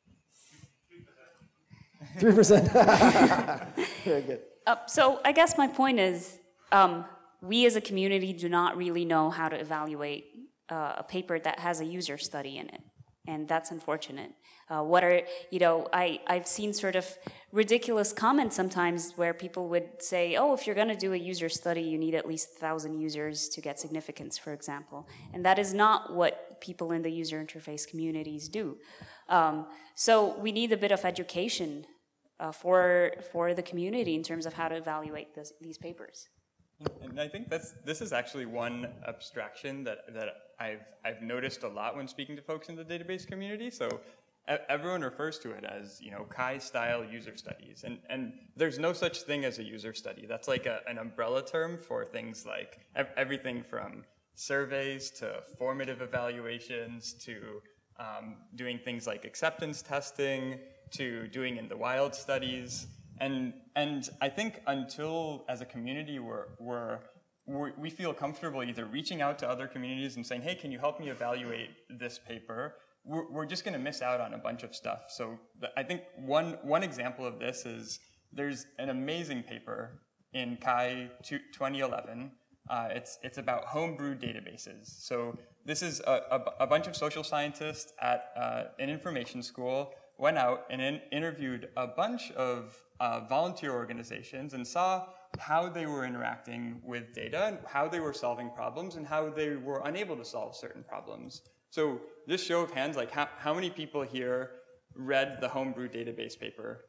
three percent. Very good. Uh, so I guess my point is, um, we as a community do not really know how to evaluate uh, a paper that has a user study in it. And that's unfortunate. Uh, what are, you know, I, I've seen sort of ridiculous comments sometimes where people would say, oh, if you're going to do a user study, you need at least one thousand users to get significance, for example. And that is not what people in the user interface communities do. Um, so we need a bit of education uh, for, for the community in terms of how to evaluate this, these papers. And I think that's, this is actually one abstraction that, that I've, I've noticed a lot when speaking to folks in the database community. So everyone refers to it as, you know, Kai-style user studies. And, and there's no such thing as a user study. That's like a, an umbrella term for things like ev everything from surveys to formative evaluations to um, doing things like acceptance testing to doing in the wild studies. And, and I think until, as a community, we're, we're, we're, we feel comfortable either reaching out to other communities and saying, hey, can you help me evaluate this paper? We're, we're just going to miss out on a bunch of stuff. So the, I think one, one example of this is there's an amazing paper in Kai twenty eleven. Uh, it's, it's about homebrew databases. So this is a, a, a bunch of social scientists at uh, an information school went out and in, interviewed a bunch of uh, volunteer organizations and saw how they were interacting with data and how they were solving problems and how they were unable to solve certain problems. So just show of hands, like how, how many people here read the homebrew database paper?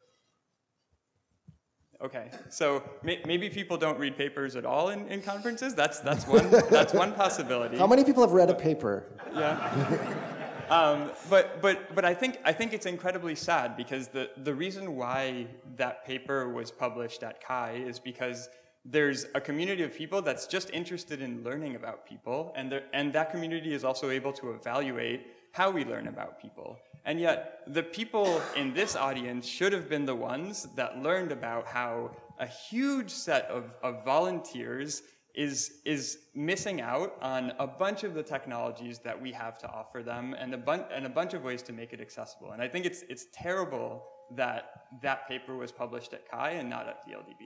Okay, so may, maybe people don't read papers at all in, in conferences. That's, that's, one, that's one possibility. How many people have read a paper? Yeah. Um, but but but I think I think it's incredibly sad because the the reason why that paper was published at Kai is because there's a community of people that's just interested in learning about people, and there, and that community is also able to evaluate how we learn about people. And yet the people in this audience should have been the ones that learned about how a huge set of, of volunteers is, is missing out on a bunch of the technologies that we have to offer them and a, bun and a bunch of ways to make it accessible. And I think it's, it's terrible that that paper was published at Kai and not at V L D B.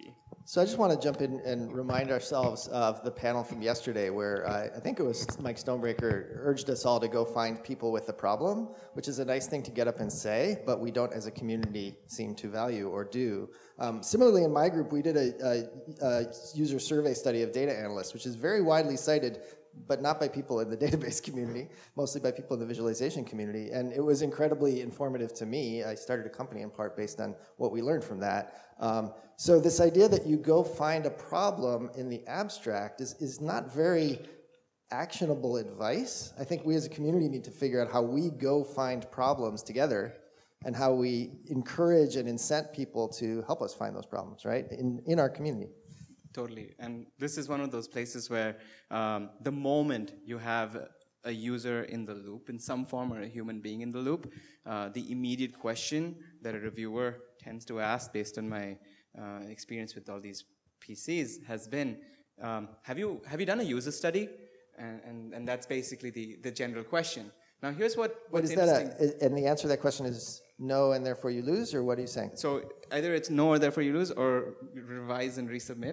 So I just want to jump in and remind ourselves of the panel from yesterday where uh, I think it was Mike Stonebreaker urged us all to go find people with the problem, which is a nice thing to get up and say, but we don't as a community seem to value or do. Um, similarly, in my group, we did a, a, a user survey study of data analysts, which is very widely cited, but not by people in the database community, mostly by people in the visualization community. And it was incredibly informative to me. I started a company in part based on what we learned from that. Um, so this idea that you go find a problem in the abstract is, is not very actionable advice. I think we as a community need to figure out how we go find problems together and how we encourage and incent people to help us find those problems, right, in, in our community. Totally, and this is one of those places where um, the moment you have a user in the loop in some form or a human being in the loop, uh, the immediate question that a reviewer tends to ask based on my uh, experience with all these P Cs has been, um, have you have you done a user study? And, and, and that's basically the, the general question. Now here's what, what's What is that? interesting. A, and the answer to that question is no, and therefore you lose, or what are you saying? So either it's no, or therefore you lose, or revise and resubmit.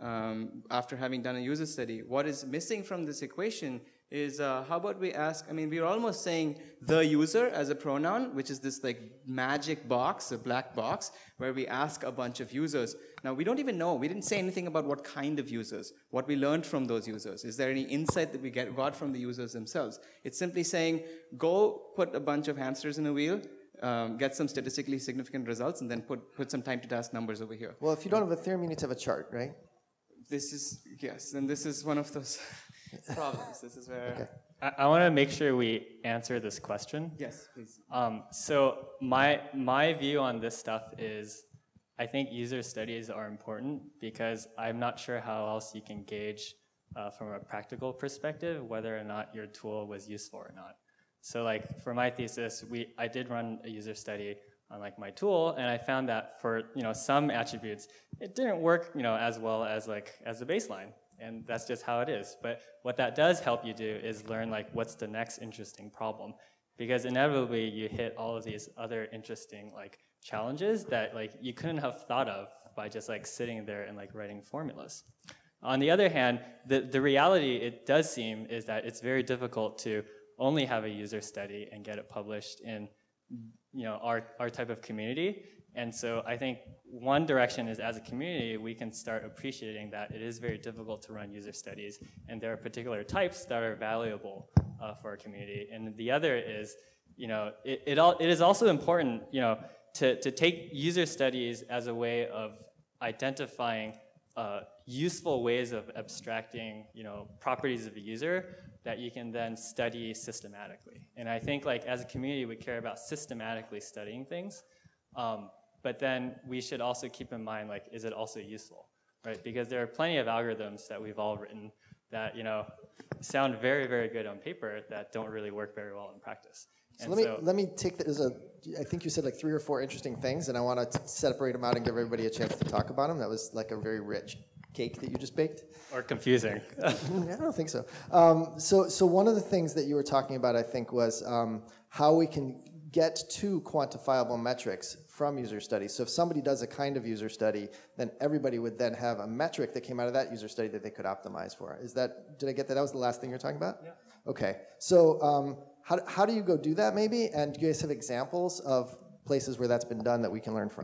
Um, after having done a user study, what is missing from this equation is uh, how about we ask, I mean, we're almost saying the user as a pronoun, which is this like magic box, a black box, where we ask a bunch of users. Now, we don't even know, we didn't say anything about what kind of users, what we learned from those users. Is there any insight that we get, got from the users themselves? It's simply saying, go put a bunch of hamsters in a wheel, um, get some statistically significant results, and then put, put some time to task numbers over here. Well, if you don't have a theorem, you need to have a chart, right? This is, yes, and this is one of those problems. This is where... Okay. I, I want to make sure we answer this question. Yes, please. Um, so my, my view on this stuff is I think user studies are important because I'm not sure how else you can gauge uh, from a practical perspective whether or not your tool was useful or not. So like for my thesis, we, I did run a user study on like my tool, and I found that for you know some attributes, it didn't work you know as well as like as a baseline, and that's just how it is. But what that does help you do is learn like what's the next interesting problem, because inevitably you hit all of these other interesting like challenges that like you couldn't have thought of by just like sitting there and like writing formulas. On the other hand, the the reality it does seem is that it's very difficult to only have a user study and get it published in you know, our, our type of community. And so I think one direction is as a community, we can start appreciating that it is very difficult to run user studies, and there are particular types that are valuable uh, for our community. And the other is, you know, it, it, all, it is also important, you know, to, to take user studies as a way of identifying uh, useful ways of abstracting, you know, properties of a user that you can then study systematically. And I think like as a community, we care about systematically studying things, um, but then we should also keep in mind like, is it also useful, right? Because there are plenty of algorithms that we've all written that, you know, sound very, very good on paper that don't really work very well in practice. So and let me so, let me take that as a. I think you said like three or four interesting things, and I want to separate them out and give everybody a chance to talk about them. That was like a very rich cake that you just baked. Or confusing. I don't think so. Um, so. So one of the things that you were talking about, I think, was um, how we can get to quantifiable metrics from user studies. So if somebody does a kind of user study, then everybody would then have a metric that came out of that user study that they could optimize for. Is that, did I get that? That was the last thing you're talking about? Yeah. Okay. So um, how, how do you go do that maybe? And do you guys have examples of places where that's been done that we can learn from?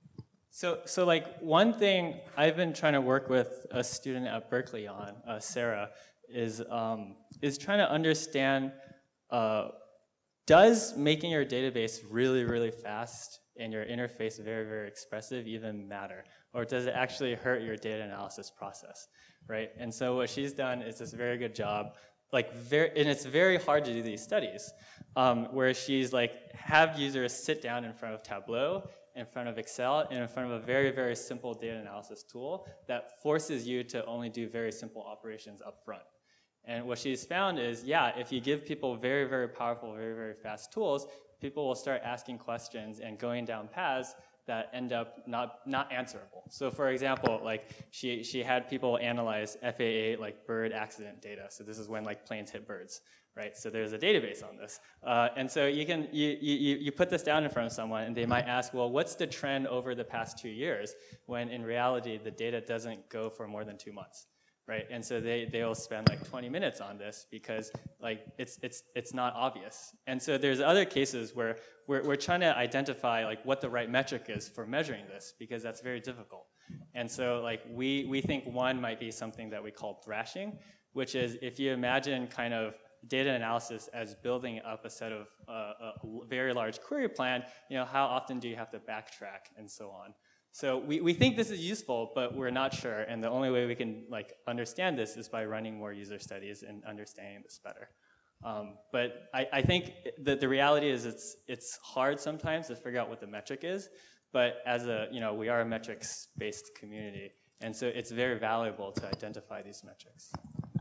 So, so like one thing I've been trying to work with a student at Berkeley on, uh, Sarah, is, um, is trying to understand, uh, does making your database really, really fast and your interface very, very expressive even matter? Or does it actually hurt your data analysis process, right? And so what she's done is this very good job, like very, and it's very hard to do these studies, um, where she's like, have users sit down in front of Tableau, in front of Excel, and in front of a very, very simple data analysis tool that forces you to only do very simple operations up front. And what she's found is, yeah, if you give people very, very powerful, very, very fast tools, people will start asking questions and going down paths that end up not, not answerable. So for example, like she, she had people analyze F A A, like bird accident data. So this is when like planes hit birds, right? So there's a database on this. Uh, and so you can, you, you, you put this down in front of someone and they might ask, well, what's the trend over the past two years? When in reality, the data doesn't go for more than two months, right? And so they, they'll spend like twenty minutes on this because like it's, it's, it's not obvious. And so there's other cases where we're, we're trying to identify like what the right metric is for measuring this because that's very difficult. And so like we, we think one might be something that we call thrashing, which is if you imagine kind of data analysis as building up a set of uh, a very large query plan, you know, how often do you have to backtrack and so on. So we, we think this is useful, but we're not sure. And the only way we can like understand this is by running more user studies and understanding this better. Um, but I, I think that the reality is it's, it's hard sometimes to figure out what the metric is. But as a, you know, we are a metrics-based community. And so it's very valuable to identify these metrics.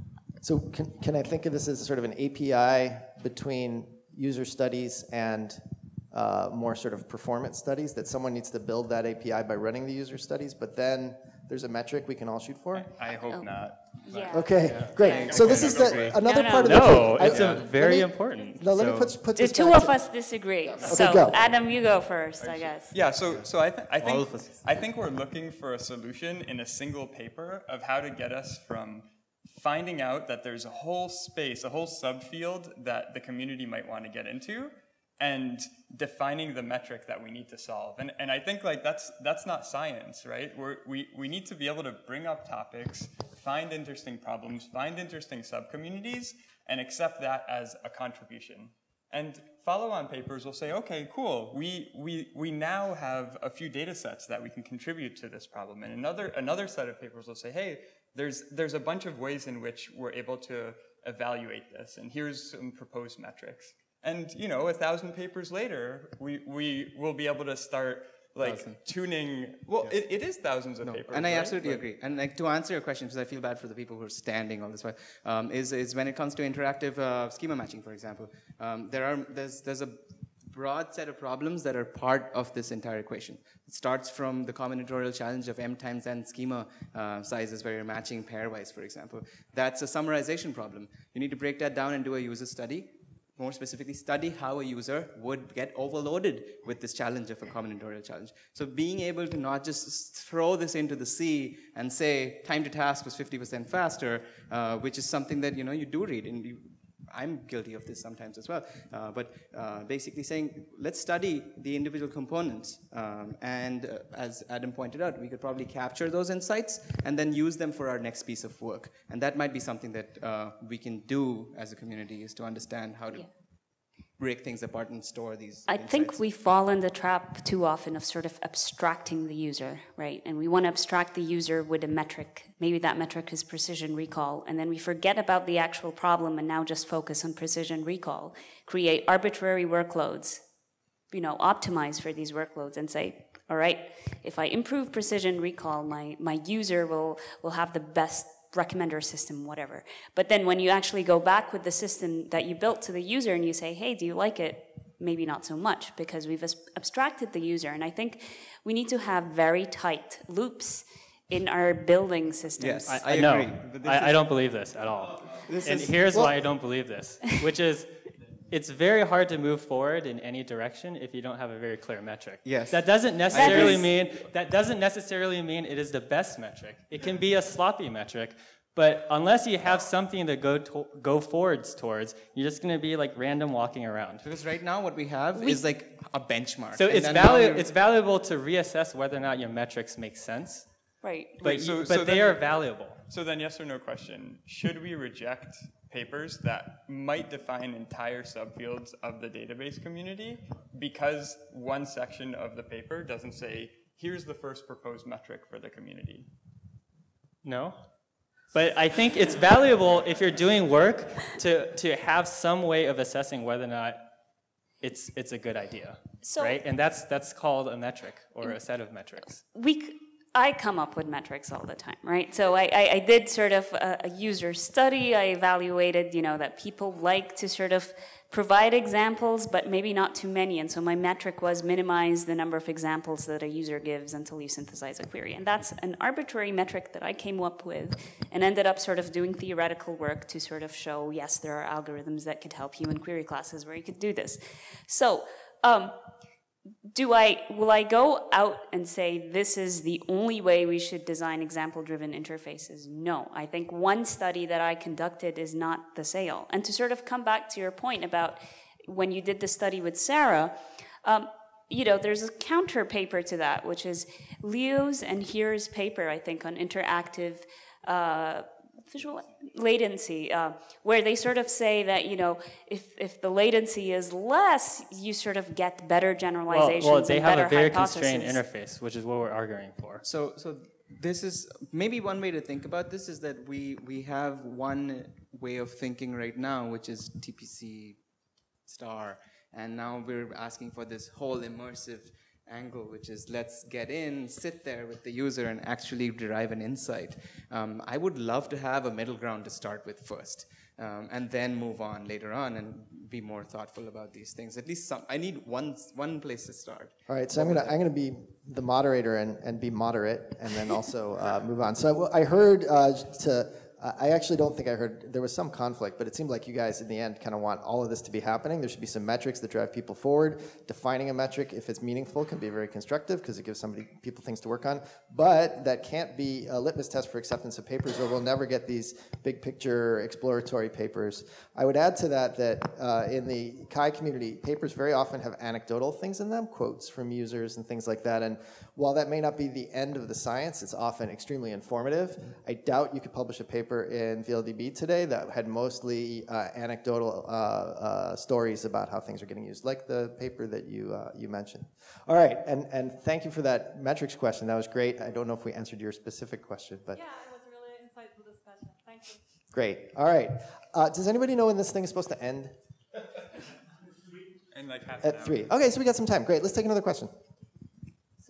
So can, can I think of this as sort of an A P I between user studies and uh, more sort of performance studies, that someone needs to build that A P I by running the user studies, but then there's a metric we can all shoot for? I hope oh. not. Yeah. Okay, yeah. great. Yeah. So this is the, another no, no. part of no, the No, I, it's I, a very me, important. No, let so. me put, put The this two back of to, us disagree. Okay, so go. Adam, you go first, I guess. Yeah, so, so I, th I, think, I think we're looking for a solution in a single paper of how to get us from finding out that there's a whole space, a whole subfield that the community might want to get into, and defining the metric that we need to solve. And, and I think like that's, that's not science, right? We're, we, we need to be able to bring up topics, find interesting problems, find interesting subcommunities, and accept that as a contribution. And follow-on papers will say, okay, cool, we, we, we now have a few data sets that we can contribute to this problem. And another, another set of papers will say, hey, there's, there's a bunch of ways in which we're able to evaluate this, and here's some proposed metrics. And, you know, a thousand papers later, we, we will be able to start, like, Thousand. tuning, well, yes. it, it is thousands of no, papers, And I right? absolutely but, agree. And, like, to answer your question, because I feel bad for the people who are standing all this while, um, is, is when it comes to interactive uh, schema matching, for example, um, there are, there's, there's a broad set of problems that are part of this entire equation. It starts from the combinatorial challenge of m times n schema uh, sizes where you're matching pairwise, for example. That's a summarization problem. You need to break that down and do a user study. More specifically, study how a user would get overloaded with this challenge of a combinatorial challenge. So being able to not just throw this into the sea and say time to task was fifty percent faster, uh, which is something that you know you do read, and you, I'm guilty of this sometimes as well. Uh, but uh, basically saying, let's study the individual components. Um, and uh, as Adam pointed out, we could probably capture those insights and then use them for our next piece of work. And that might be something that uh, we can do as a community, is to understand how to yeah. break things apart and store these I insights. think we fall in the trap too often of sort of abstracting the user, right? And we want to abstract the user with a metric. Maybe that metric is precision recall, and then we forget about the actual problem and now just focus on precision recall. Create arbitrary workloads, you know, optimize for these workloads and say, all right, if I improve precision recall, my, my user will, will have the best recommender system, whatever. But then when you actually go back with the system that you built to the user and you say, hey, do you like it? Maybe not so much, because we've abstracted the user. And I think we need to have very tight loops in our building systems. Yes, I, I no, agree. I, I don't believe this at all. This and is, here's well, why I don't believe this, which is it's very hard to move forward in any direction if you don't have a very clear metric. Yes. That doesn't necessarily mean that doesn't necessarily mean it is the best metric. It can be a sloppy metric, but unless you have something to go to, go forwards towards, you're just going to be like random walking around. Because right now what we have we, is like a benchmark. So it's valu it's valuable to reassess whether or not your metrics make sense. Right. But, Wait, so, but so they then, are valuable. So then yes or no question, should we reject papers that might define entire subfields of the database community because one section of the paper doesn't say, here's the first proposed metric for the community? No. But I think it's valuable if you're doing work to, to have some way of assessing whether or not it's, it's a good idea, so, right? And that's, that's called a metric or a set of metrics. We I come up with metrics all the time, right? So I, I, I did sort of a, a user study. I evaluated, you know, that people like to sort of provide examples, but maybe not too many. And so my metric was minimize the number of examples that a user gives until you synthesize a query. And that's an arbitrary metric that I came up with and ended up sort of doing theoretical work to sort of show, yes, there are algorithms that could help you in query classes where you could do this. So, um, Do I, will I go out and say this is the only way we should design example-driven interfaces? No. I think one study that I conducted is not the sale. And to sort of come back to your point about when you did the study with Sarah, um, you know, there's a counter paper to that, which is Leo's and Here's paper, I think, on interactive uh, visual latency, uh, where they sort of say that, you know, if, if the latency is less, you sort of get better generalizations well, well, they and have better a very hypotheses. constrained interface, which is what we're arguing for. So, so this is maybe one way to think about this is that we we have one way of thinking right now, which is T P C star, and now we're asking for this whole immersive angle, which is let's get in, sit there with the user, and actually derive an insight. Um, I would love to have a middle ground to start with first, um, and then move on later on and be more thoughtful about these things. At least some. I need one one place to start. All right, so I'm gonna I'm gonna be the moderator and and be moderate, and then also uh, move on. So I heard uh, to. Uh, I actually don't think I heard, there was some conflict, but it seemed like you guys in the end kind of want all of this to be happening. There should be some metrics that drive people forward. Defining a metric, if it's meaningful, can be very constructive because it gives somebody, people things to work on. But that can't be a litmus test for acceptance of papers, or we'll never get these big picture exploratory papers. I would add to that that uh, in the C I community, papers very often have anecdotal things in them, quotes from users and things like that. And while that may not be the end of the science, it's often extremely informative. I doubt you could publish a paper in V L D B today that had mostly uh, anecdotal uh, uh, stories about how things are getting used, like the paper that you uh, you mentioned. All right, and and thank you for that metrics question. That was great. I don't know if we answered your specific question, but yeah, it was a really insightful discussion. Thank you. Great. All right. Uh, does anybody know when this thing is supposed to end? In like half At an hour. three. Okay, so we got some time. Great. Let's take another question. So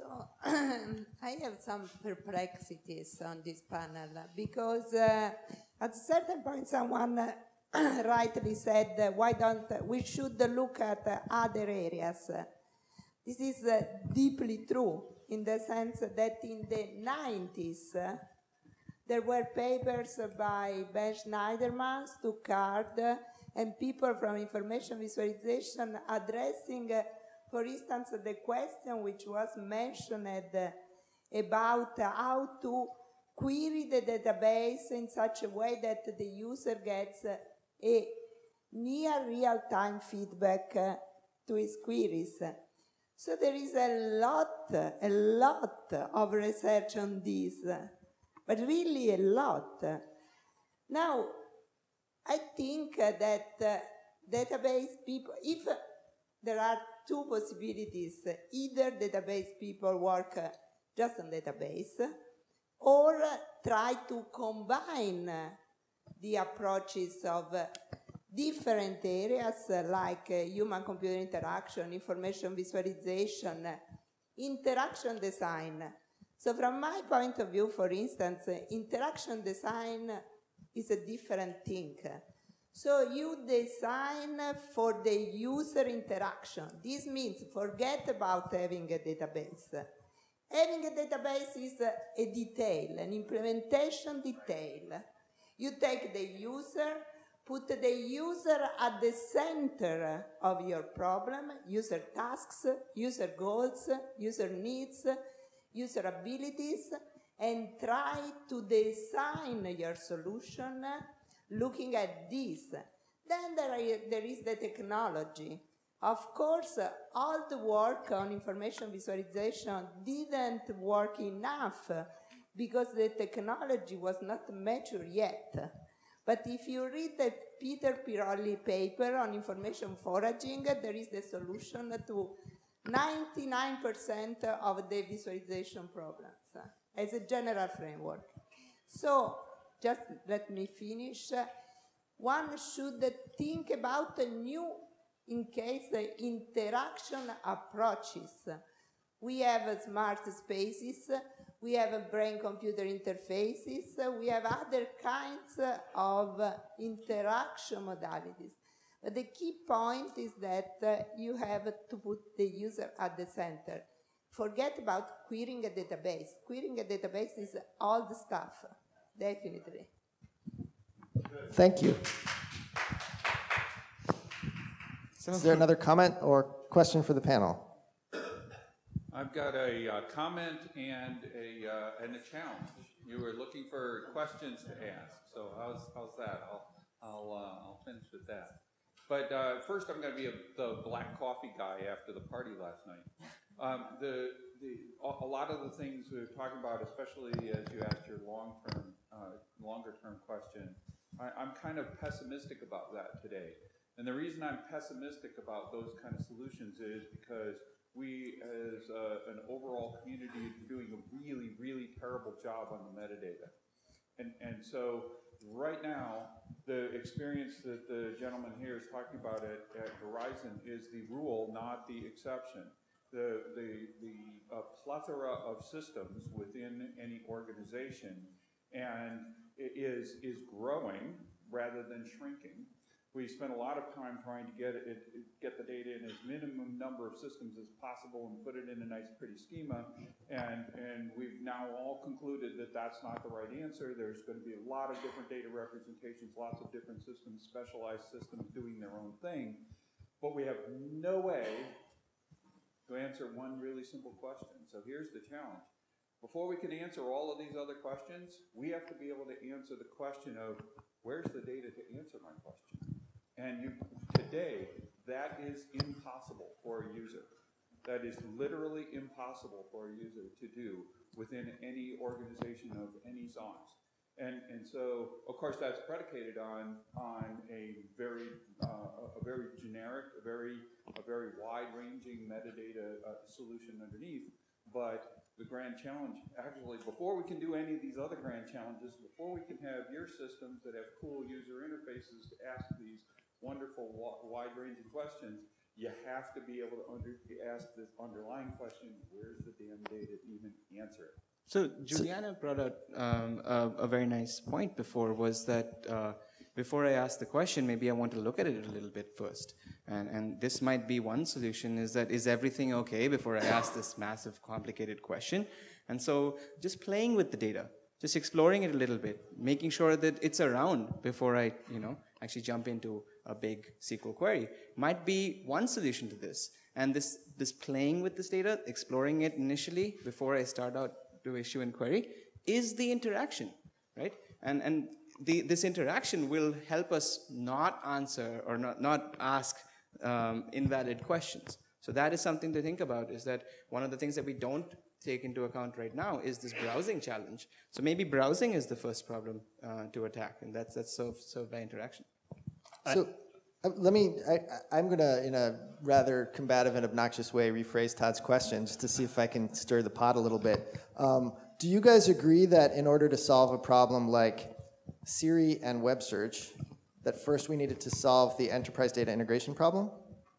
I have some perplexities on this panel because uh, at a certain point someone uh, rightly said, uh, why don't uh, we should look at uh, other areas. This is uh, deeply true in the sense that in the nineties uh, there were papers by Ben Schneiderman, Stuttgart, uh, and people from information visualization addressing uh, for instance, the question which was mentioned uh, about uh, how to query the database in such a way that the user gets uh, a near real-time feedback uh, to his queries. So there is a lot, a lot of research on this, uh, but really a lot. Now, I think uh, that uh, database people, if uh, there are two possibilities. Either database people work uh, just on database, or uh, try to combine uh, the approaches of uh, different areas uh, like uh, human-computer interaction, information visualization, uh, interaction design. So from my point of view, for instance, uh, interaction design is a different thing. So you design for the user interaction. This means forget about having a database. Having a database is a detail, an implementation detail. You take the user, put the user at the center of your problem, user tasks, user goals, user needs, user abilities, and try to design your solution looking at this. Then there is, there is the technology. Of course, uh, all the work on information visualization didn't work enough because the technology was not mature yet. But if you read the Peter Pirolli paper on information foraging, there is the solution to ninety-nine percent of the visualization problems uh, as a general framework. So, just let me finish. One should think about a new, in case, uh, interaction approaches. We have uh, smart spaces. we have a brain-computer interfaces, uh, we have other kinds uh, of uh, interaction modalities. But the key point is that uh, you have to put the user at the center. Forget about querying a database. Querying a database is all the stuff, definitely. Thank you. Is there another comment or question for the panel? I've got a uh, comment and a uh, and a challenge. You were looking for questions to ask, so how's how's that? I'll I'll uh, I'll finish with that. But uh, first, I'm going to be a, the black coffee guy after the party last night. Um, the the a lot of the things we were talking about, especially as you asked your long term, uh, longer term question, I, I'm kind of pessimistic about that today. And the reason I'm pessimistic about those kind of solutions is because we, as uh, an overall community, are doing a really, really terrible job on the metadata. And, and so right now, the experience that the gentleman here is talking about at, at Verizon is the rule, not the exception. The, the, the uh, plethora of systems within any organization and is, is growing rather than shrinking. We spent a lot of time trying to get it, it, get the data in as minimum number of systems as possible and put it in a nice, pretty schema. And, and we've now all concluded that that's not the right answer. There's going to be a lot of different data representations, lots of different systems, specialized systems doing their own thing. But we have no way to answer one really simple question. So here's the challenge. Before we can answer all of these other questions, we have to be able to answer the question of, where's the data to answer my question? And you, today, that is impossible for a user. That is literally impossible for a user to do within any organization of any size. And, and so, of course, that's predicated on, on a very, uh, a very generic, a very, a very wide-ranging metadata uh, solution underneath. But the grand challenge, actually, before we can do any of these other grand challenges, before we can have your systems that have cool user interfaces to ask these wonderful, wide-ranging questions, you have to be able to under, ask this underlying question, where's the damn data to even answer it? So Juliana brought up um, a, a very nice point before, was that uh, before I ask the question, maybe I want to look at it a little bit first. And, and this might be one solution, is that, is everything okay before I ask this massive, complicated question? And so just playing with the data, just exploring it a little bit, making sure that it's around before I, you know, actually jump into a big S Q L query might be one solution to this. And this, this playing with this data, exploring it initially before I start out to issue and query, is the interaction, right? And, and the, this interaction will help us not answer or not, not ask um, invalid questions. So that is something to think about, is that one of the things that we don't take into account right now is this browsing challenge. So maybe browsing is the first problem uh, to attack, and that's, that's solved, solved by interaction. So uh, let me, I, I'm going to, in a rather combative and obnoxious way, rephrase Todd's question just to see if I can stir the pot a little bit. Um, do you guys agree that in order to solve a problem like Siri and web search, that first we needed to solve the enterprise data integration problem?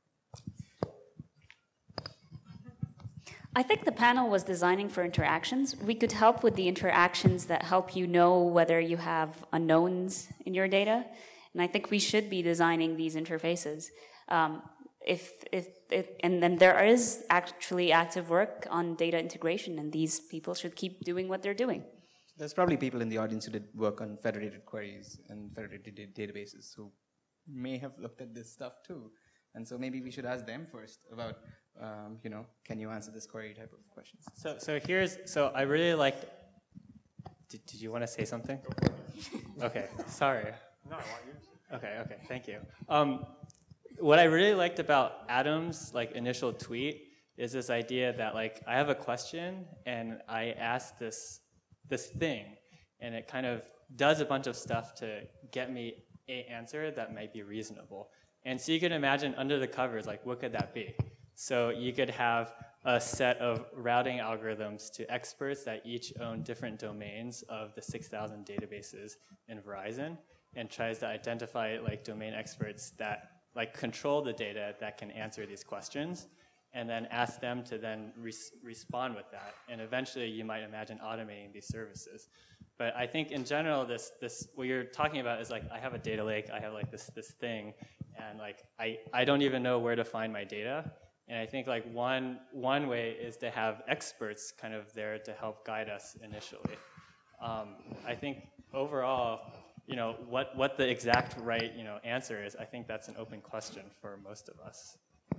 I think the panel was designing for interactions. We could help with the interactions that help you know whether you have unknowns in your data. And I think we should be designing these interfaces. Um, if, if, if, and then there is actually active work on data integration, and these people should keep doing what they're doing. There's probably people in the audience who did work on federated queries and federated databases who may have looked at this stuff too. And so maybe we should ask them first about, um, you know, can you answer this query type of questions? So, so here's, so I really liked, did, did you want to say something? Okay, sorry. No, I want you to. Okay, okay, thank you. Um, what I really liked about Adam's like initial tweet is this idea that like I have a question and I ask this this thing, and it kind of does a bunch of stuff to get me an answer that might be reasonable. And so you can imagine under the covers, like what could that be? So you could have a set of routing algorithms to experts that each own different domains of the six thousand databases in Verizon, and tries to identify like domain experts that like control the data that can answer these questions. and then ask them to then res respond with that. And eventually you might imagine automating these services. But I think in general, this, this what you're talking about is like, I have a data lake, I have like this, this thing, and like, I, I don't even know where to find my data. And I think like one, one way is to have experts kind of there to help guide us initially. Um, I think overall, you know, what, what the exact right, you know, answer is, I think that's an open question for most of us.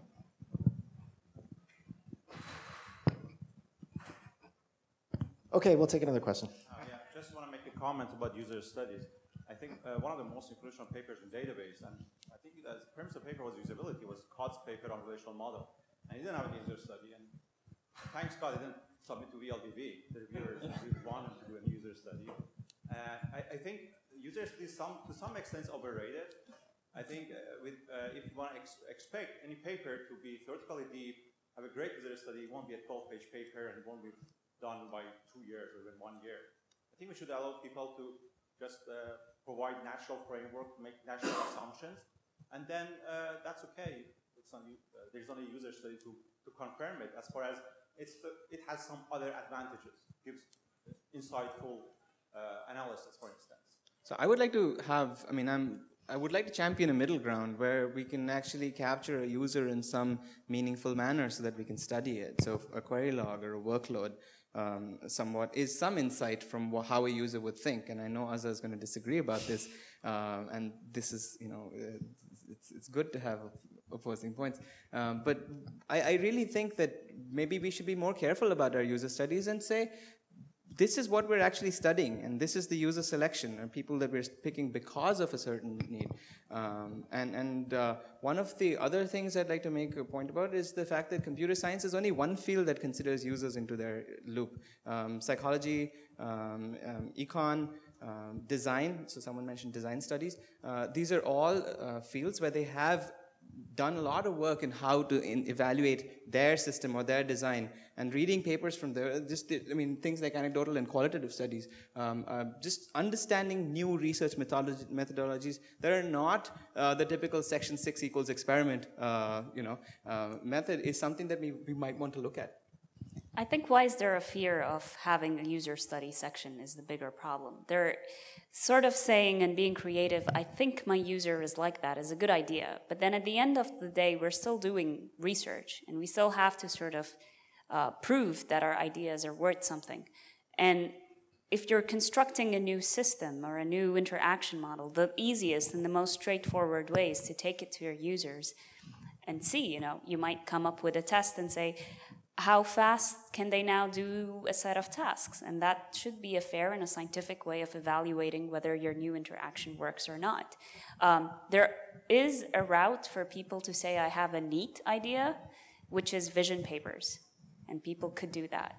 Okay, we'll take another question. Uh, yeah, just want to make a comment about user studies. I think uh, one of the most influential papers in database, and I think the premise of the paper was usability, was Codd's paper on relational model. And he didn't have a user study, and thanks God he didn't submit to V L D B. The reviewers really wanted to do a user study. Uh, I, I think user studies some, to some extent is overrated. I think uh, with, uh, if you want to ex expect any paper to be theoretically deep, have a great user study, it won't be a twelve page paper, and it won't be done by two years or even one year. I think we should allow people to just uh, provide natural framework, make natural assumptions, and then uh, that's okay. It's only, uh, there's only a user study to, to confirm it, as far as it's the, it has some other advantages, gives insightful uh, analysis, for instance. So I would like to have, I mean, I'm, I would like to champion a middle ground where we can actually capture a user in some meaningful manner so that we can study it. So a query log or a workload um, somewhat is some insight from how a user would think. And I know Azza is going to disagree about this. Uh, and this is, you know, it's, it's good to have opposing points. Um, but I, I really think that maybe we should be more careful about our user studies and say, this is what we're actually studying, and this is the user selection, and people that we're picking because of a certain need. Um, and and uh, one of the other things I'd like to make a point about is the fact that computer science is only one field that considers users into their loop. Um, psychology, um, um, econ, um, design, so someone mentioned design studies. Uh, these are all uh, fields where they have done a lot of work in how to in evaluate their system or their design, and reading papers from there, just, I mean, things like anecdotal and qualitative studies, um, uh, just understanding new research methodology, methodologies that are not uh, the typical section six equals experiment, uh, you know, uh, method is something that we, we might want to look at. I think why is there a fear of having a user study section is the bigger problem. They're sort of saying and being creative, I think my user is like that, is a good idea. But then at the end of the day, we're still doing research, and we still have to sort of uh, prove that our ideas are worth something. And if you're constructing a new system or a new interaction model, the easiest and the most straightforward way is to take it to your users and see, you know, you might come up with a test and say, how fast can they now do a set of tasks? And that should be a fair and a scientific way of evaluating whether your new interaction works or not. Um, there is a route for people to say, I have a neat idea, which is vision papers, and people could do that.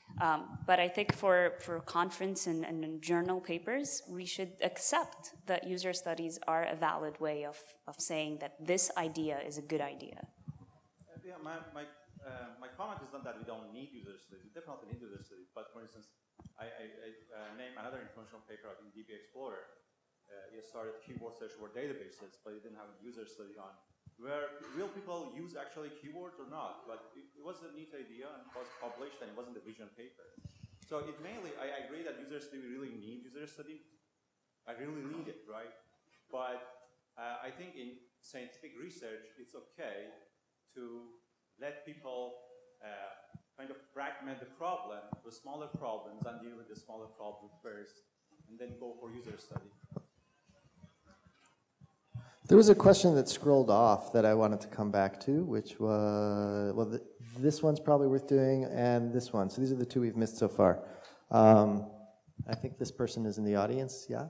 Um, but I think for, for conference and, and journal papers, we should accept that user studies are a valid way of, of saying that this idea is a good idea. Uh, yeah, my, my Uh, my comment is not that we don't need user studies. We definitely need user studies. But for instance, I, I, I uh, name another influential paper in D B Explorer. Uh, it started keyword search for databases, but it didn't have a user study on where real people use actually keywords or not. But it, it was a neat idea, and it was published, and it wasn't a vision paper. So it mainly, I agree that user study, we really need user study. I really need it, right? But uh, I think in scientific research, it's okay to let people uh, kind of fragment the problem to smaller problems and deal with the smaller problem first, and then go for user study. There was a question that scrolled off that I wanted to come back to, which was, well, the, this one's probably worth doing, and this one. So these are the two we've missed so far. Um, I think this person is in the audience, yeah?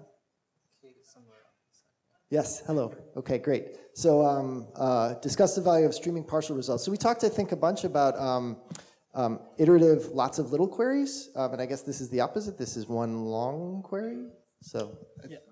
Yes, hello. Okay, great. So um, uh, discuss the value of streaming partial results. So we talked, I think, a bunch about um, um, iterative, lots of little queries, um, and I guess this is the opposite. This is one long query. So yeah.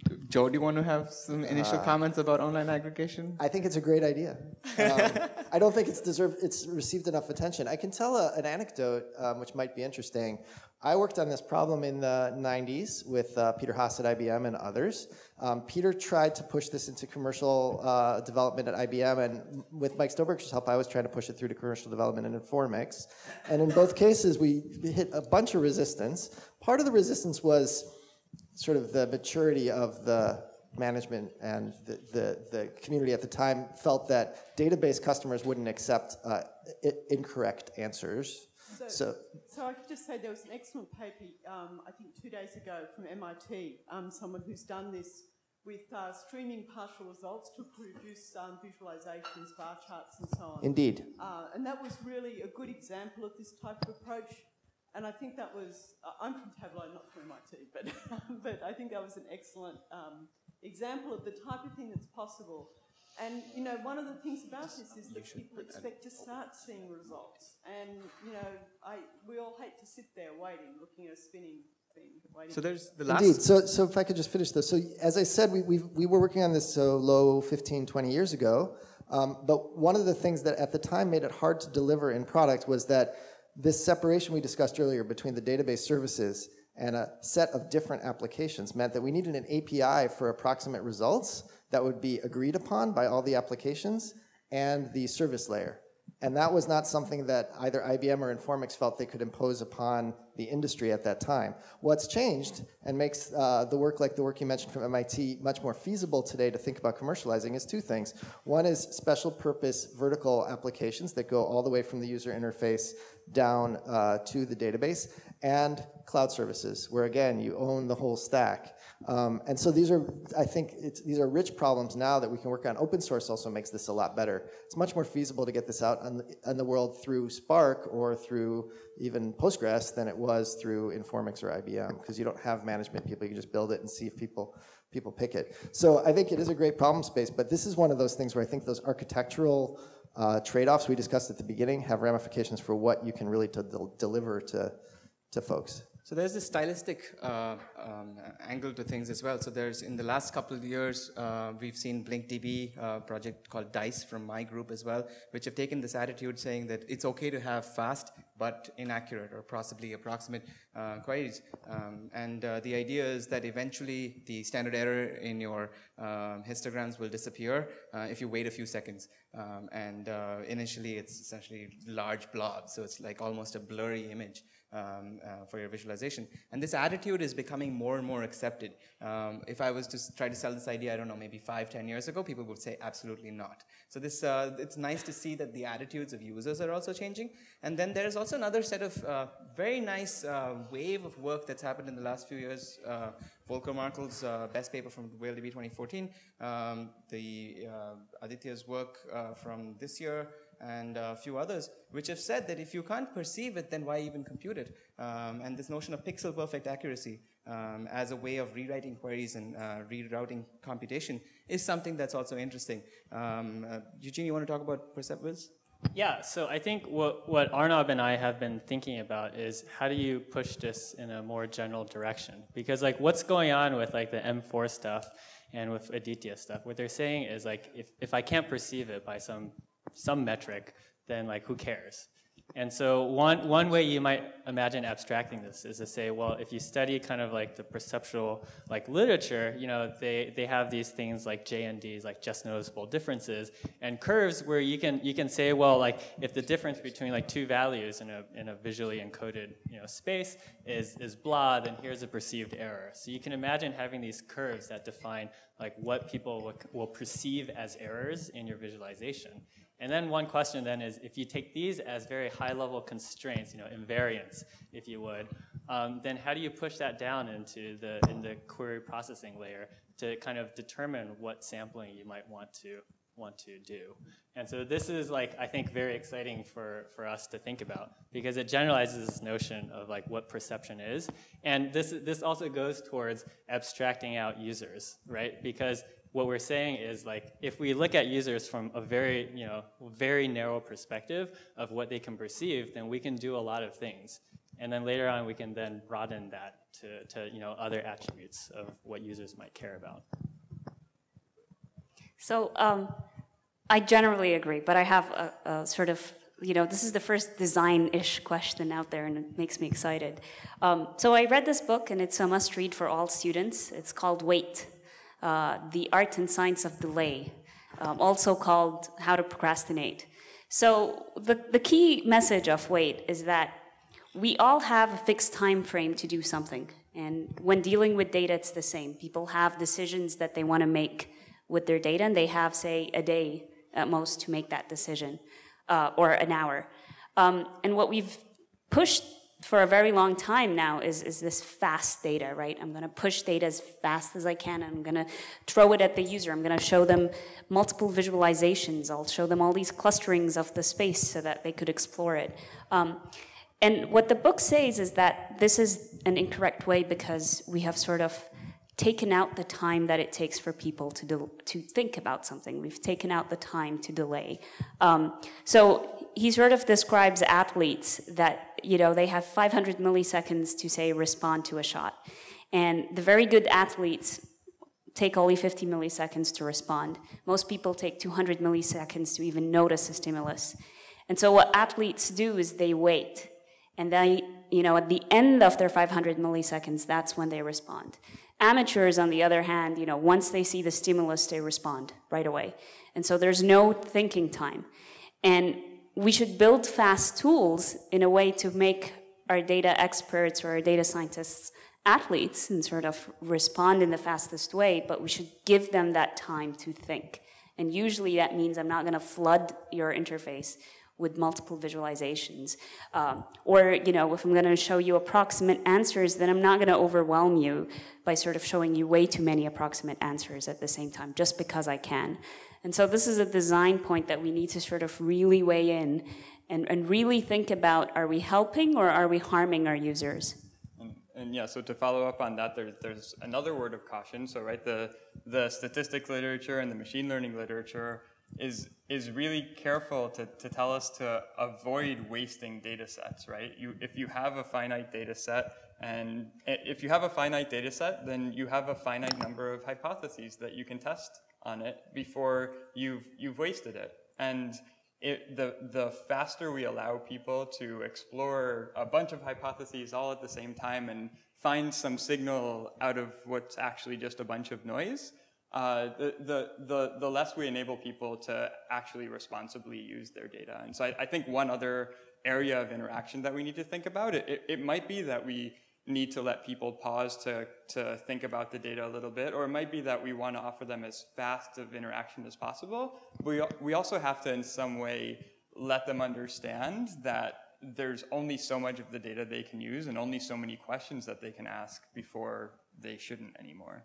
Joe, do you want to have some initial Uh, comments about online aggregation? I think it's a great idea. Um, I don't think it's deserved, it's received enough attention. I can tell a, an anecdote um, which might be interesting. I worked on this problem in the nineties with uh, Peter Haas at I B M and others. Um, Peter tried to push this into commercial uh, development at I B M, and with Mike Stoberger's help, I was trying to push it through to commercial development in Informix. And in both cases, we hit a bunch of resistance. Part of the resistance was sort of the maturity of the management, and the, the, the community at the time felt that database customers wouldn't accept uh, I incorrect answers. So, So, so I could just say there was an excellent paper, um, I think two days ago from M I T, um, someone who's done this with uh, streaming partial results to produce um, visualizations, bar charts and so on. Indeed. Uh, and that was really a good example of this type of approach. And I think that was, uh, I'm from Tableau, not from M I T, but, but I think that was an excellent um, example of the type of thing that's possible. And, you know, one of the things about this is that people expect to start seeing results. And, you know, I, we all hate to sit there waiting, looking at a spinning thing. Waiting. So there's the last... Indeed. So, so if I could just finish this. So as I said, we, we, we were working on this so low fifteen, twenty years ago. Um, but one of the things that at the time made it hard to deliver in product was that this separation we discussed earlier between the database services and a set of different applications meant that we needed an A P I for approximate results that would be agreed upon by all the applications and the service layer. And that was not something that either I B M or Informix felt they could impose upon the industry at that time. What's changed and makes uh, the work like the work you mentioned from M I T much more feasible today to think about commercializing is two things. One is special purpose vertical applications that go all the way from the user interface down uh, to the database, and cloud services, where again, you own the whole stack. Um, and so these are, I think, it's, these are rich problems now that we can work on. Open source also makes this a lot better. It's much more feasible to get this out on the, on the world through Spark or through even Postgres than it was through Informix or I B M, because you don't have management people. You can just build it and see if people, people pick it. So I think it is a great problem space, but this is one of those things where I think those architectural uh, trade-offs we discussed at the beginning have ramifications for what you can really to del deliver to, to folks. So there's this stylistic uh, um, angle to things as well. So there's, in the last couple of years, uh, we've seen BlinkDB, a project called DICE from my group as well, which have taken this attitude saying that it's okay to have fast but inaccurate or possibly approximate uh, queries. Um, and uh, the idea is that eventually the standard error in your um, histograms will disappear uh, if you wait a few seconds. Um, and uh, initially it's essentially large blobs, so it's like almost a blurry image. Um, uh, for your visualization. And this attitude is becoming more and more accepted. Um, if I was to try to sell this idea, I don't know, maybe five, ten years ago, people would say absolutely not. So this, uh, it's nice to see that the attitudes of users are also changing. And then there's also another set of uh, very nice uh, wave of work that's happened in the last few years. Uh, Volker Markel's uh, best paper from V L D B twenty fourteen, um, the uh, Aditya's work uh, from this year, and a few others, which have said that if you can't perceive it, then why even compute it? Um, and this notion of pixel perfect accuracy um, as a way of rewriting queries and uh, rerouting computation is something that's also interesting. Um, uh, Eugene, you want to talk about perceptibles? Yeah, so I think what, what Arnab and I have been thinking about is how do you push this in a more general direction? Because like what's going on with like the M four stuff and with Aditya stuff, what they're saying is like if, if I can't perceive it by some some metric, then like who cares? And so one, one way you might imagine abstracting this is to say, well, if you study kind of like the perceptual like literature, you know, they, they have these things like J N Ds, like just noticeable differences, and curves where you can, you can say, well, like if the difference between like two values in a, in a visually encoded, you know, space is, is blah, then here's a perceived error. So you can imagine having these curves that define like what people will, will perceive as errors in your visualization. And then one question then is, if you take these as very high-level constraints, you know, invariants, if you would, um, then how do you push that down into the in the query processing layer to kind of determine what sampling you might want to want to do? And so this is like, I think, very exciting for for us to think about, because it generalizes this notion of like what perception is, and this this also goes towards abstracting out users, right? Because what we're saying is like, if we look at users from a very, you know, very narrow perspective of what they can perceive, then we can do a lot of things. And then later on, we can then broaden that to, to you know, other attributes of what users might care about. So um, I generally agree, but I have a, a sort of, you know, this is the first design-ish question out there, and it makes me excited. Um, so I read this book, and it's a must-read for all students. It's called Wait, uh, The Art and Science of Delay, um, also called How to Procrastinate. So the, the key message of Wait is that we all have a fixed time frame to do something. And when dealing with data, it's the same. People have decisions that they want to make with their data, and they have, say, a day at most to make that decision, uh, or an hour. Um, and what we've pushed for a very long time now is, is this fast data, right? I'm going to push data as fast as I can. I'm going to throw it at the user. I'm going to show them multiple visualizations. I'll show them all these clusterings of the space so that they could explore it. Um, and what the book says is that this is an incorrect way because we have sort of taken out the time that it takes for people to do, to think about something. We've taken out the time to delay. Um, so he sort of describes athletes that, you know, they have five hundred milliseconds to, say, respond to a shot. And the very good athletes take only fifty milliseconds to respond. Most people take two hundred milliseconds to even notice a stimulus. And so what athletes do is they wait. And they, you know, at the end of their five hundred milliseconds, that's when they respond. Amateurs, on the other hand, you know, once they see the stimulus, they respond right away. And so there's no thinking time. And we should build fast tools in a way to make our data experts or our data scientists athletes and sort of respond in the fastest way, but we should give them that time to think. And usually that means I'm not going to flood your interface with multiple visualizations. Um, or, you know, if I'm going to show you approximate answers, then I'm not going to overwhelm you by sort of showing you way too many approximate answers at the same time, just because I can. And so this is a design point that we need to sort of really weigh in and, and really think about, are we helping or are we harming our users? And, and yeah, so to follow up on that, there's, there's another word of caution. So, right, the, the statistics literature and the machine learning literature is is really careful to, to tell us to avoid wasting data sets, right? You, if you have a finite data set, and if you have a finite data set, then you have a finite number of hypotheses that you can test on it before you've, you've wasted it. And it, the, the faster we allow people to explore a bunch of hypotheses all at the same time and find some signal out of what's actually just a bunch of noise, Uh, the, the, the, the less we enable people to actually responsibly use their data. And so I, I think one other area of interaction that we need to think about, it, it, it might be that we need to let people pause to, to think about the data a little bit, or it might be that we want to offer them as fast of interaction as possible. We, we also have to in some way let them understand that there's only so much of the data they can use and only so many questions that they can ask before they shouldn't anymore.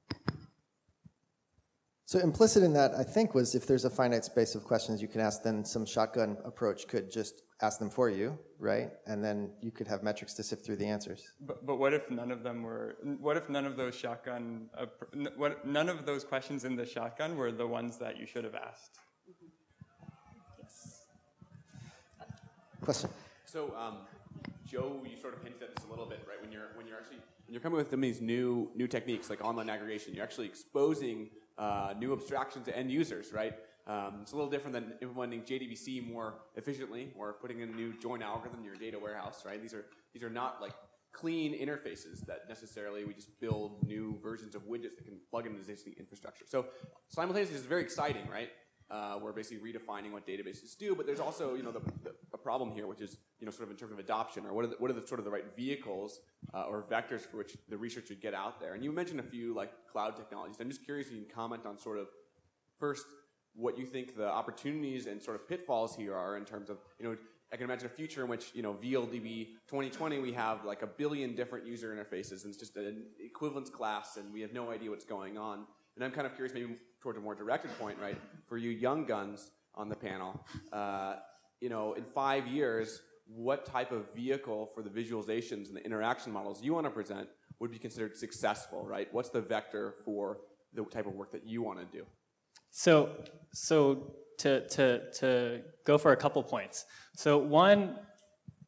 So implicit in that, I think, was if there's a finite space of questions you can ask, then some shotgun approach could just ask them for you, right? And then you could have metrics to sift through the answers. But, but what if none of them were, what if none of those shotgun, uh, what, none of those questions in the shotgun were the ones that you should have asked? Yes. Question. So, um, Joe, you sort of hinted at this a little bit, right? When you're, when you're actually, when you're coming with some of these new, new techniques like online aggregation, you're actually exposing Uh, new abstractions to end users, right? Um, it's a little different than implementing J D B C more efficiently or putting in a new join algorithm in your data warehouse, right? These are these are not like clean interfaces that necessarily we just build new versions of widgets that can plug into existing infrastructure. So simultaneously, it's very exciting, right? Uh, we're basically redefining what databases do, but there's also, you know, the, the, a problem here, which is, you know, sort of in terms of adoption, or what are the, what are the sort of the right vehicles uh, or vectors for which the research should get out there. And you mentioned a few like cloud technologies. I'm just curious if you can comment on sort of first what you think the opportunities and sort of pitfalls here are in terms of, you know, I can imagine a future in which, you know, V L D B twenty twenty, we have like a billion different user interfaces and it's just an equivalence class and we have no idea what's going on. And I'm kind of curious, maybe toward a more directed point, right, for you young guns on the panel, uh, you know, in five years, what type of vehicle for the visualizations and the interaction models you want to present would be considered successful, right? What's the vector for the type of work that you want to do? So, so to, to, to go for a couple points. So one,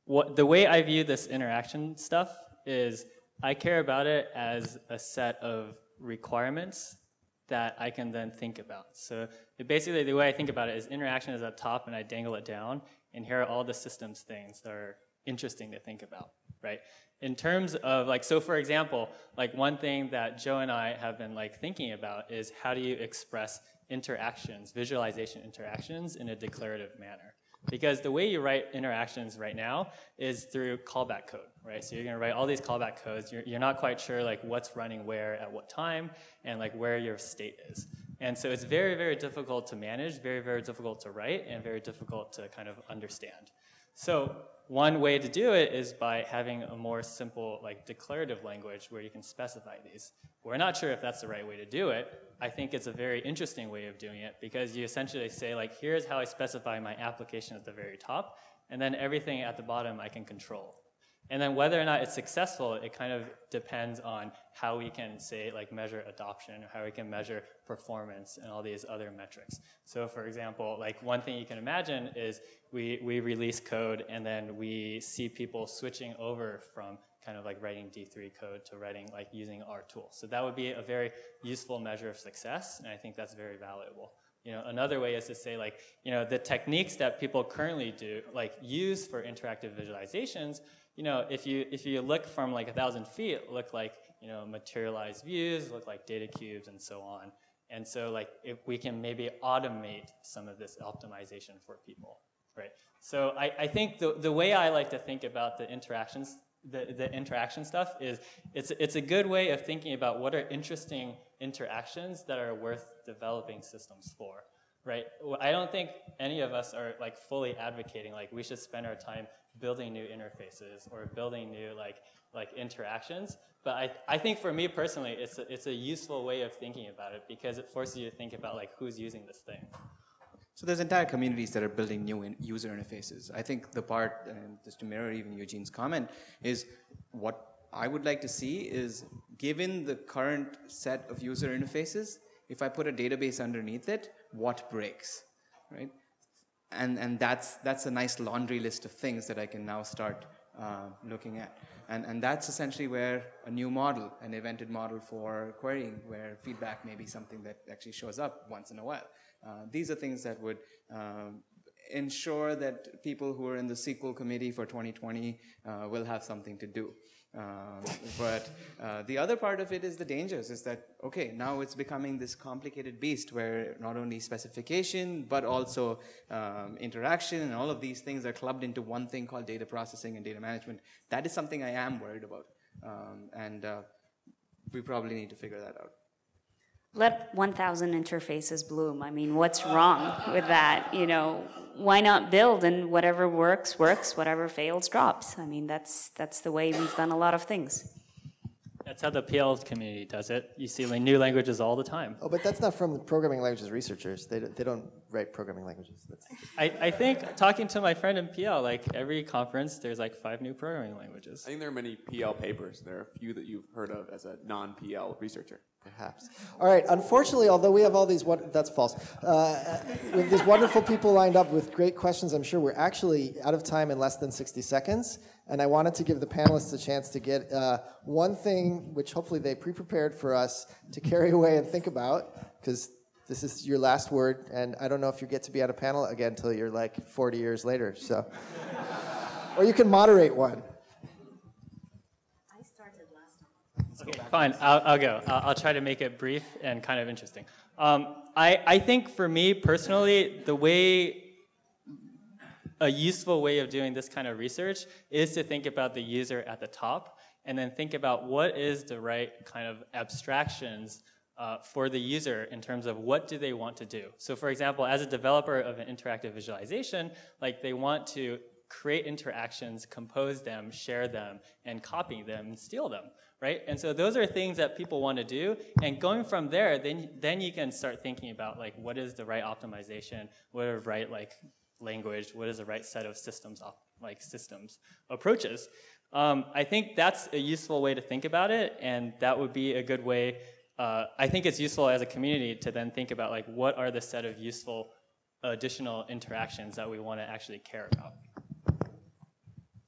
what, the way I view this interaction stuff is I care about it as a set of requirements that I can then think about. So it basically, the way I think about it is interaction is at top and I dangle it down, and here are all the systems things that are interesting to think about, right? In terms of like, so for example, like one thing that Joe and I have been like thinking about is how do you express interactions, visualization interactions in a declarative manner? Because the way you write interactions right now is through callback code, right? So you're gonna write all these callback codes. You're, you're not quite sure like what's running where at what time and like where your state is. And so it's very, very difficult to manage, very, very difficult to write, and very difficult to kind of understand. So one way to do it is by having a more simple like declarative language where you can specify these. We're not sure if that's the right way to do it. I think it's a very interesting way of doing it because you essentially say like, here's how I specify my application at the very top, and then everything at the bottom I can control. And then whether or not it's successful, it kind of depends on how we can say like measure adoption, or how we can measure performance and all these other metrics. So for example, like one thing you can imagine is we, we release code and then we see people switching over from kind of like writing D three code to writing like using our tool. So that would be a very useful measure of success, and I think that's very valuable. You know, another way is to say like, you know, the techniques that people currently do, like use for interactive visualizations, you know, if you if you look from like a thousand feet, look like, you know, materialized views, look like data cubes and so on. And so like if we can maybe automate some of this optimization for people, right? So I, I think the, the way I like to think about the interactions, the, the interaction stuff is it's, it's a good way of thinking about what are interesting interactions that are worth developing systems for, right? I don't think any of us are like fully advocating like we should spend our time building new interfaces or building new like like interactions. But I, I think for me personally, it's a, it's a useful way of thinking about it because it forces you to think about like who's using this thing. So there's entire communities that are building new in user interfaces. I think the part, and just to mirror even Eugene's comment, is what I would like to see is given the current set of user interfaces, if I put a database underneath it, what breaks, right? And, and that's, that's a nice laundry list of things that I can now start uh, looking at. And, and that's essentially where a new model, an evented model for querying, where feedback may be something that actually shows up once in a while. Uh, these are things that would um, ensure that people who are in the S Q L committee for twenty twenty uh, will have something to do. Um, but uh, the other part of it is the dangers, is that, okay, now it's becoming this complicated beast where not only specification, but also um, interaction and all of these things are clubbed into one thing called data processing and data management. That is something I am worried about. Um, and uh, we probably need to figure that out. Let one thousand interfaces bloom. I mean, what's wrong with that? You know, why not build and whatever works, works, whatever fails, drops. I mean, that's, that's the way we've done a lot of things. That's how the P L community does it. You see like, new languages all the time. Oh, but that's not from the programming languages researchers. They don't, they don't write programming languages. That's I, I think talking to my friend in P L, like every conference, there's like five new programming languages. I think there are many P L papers. There are a few that you've heard of as a non-P L researcher. Perhaps. All right, unfortunately, although we have all these, what, that's false, uh, with these wonderful people lined up with great questions, I'm sure we're actually out of time in less than sixty seconds. And I wanted to give the panelists a chance to get uh, one thing, which hopefully they pre-prepared for us to carry away and think about, because this is your last word, and I don't know if you get to be on a panel again until you're like forty years later, so. Or you can moderate one. I started last time. Okay, fine, I'll, I'll go. I'll, I'll try to make it brief and kind of interesting. Um, I, I think for me personally, the way a useful way of doing this kind of research is to think about the user at the top and then think about what is the right kind of abstractions uh, for the user in terms of what do they want to do. So for example, as a developer of an interactive visualization, like they want to create interactions, compose them, share them, and copy them and steal them, right? And so those are things that people want to do. And going from there, then, then you can start thinking about like what is the right optimization, what are the right like language, what is the right set of systems, like systems approaches. Um, I think that's a useful way to think about it, and that would be a good way. Uh, I think it's useful as a community to then think about like what are the set of useful additional interactions that we want to actually care about.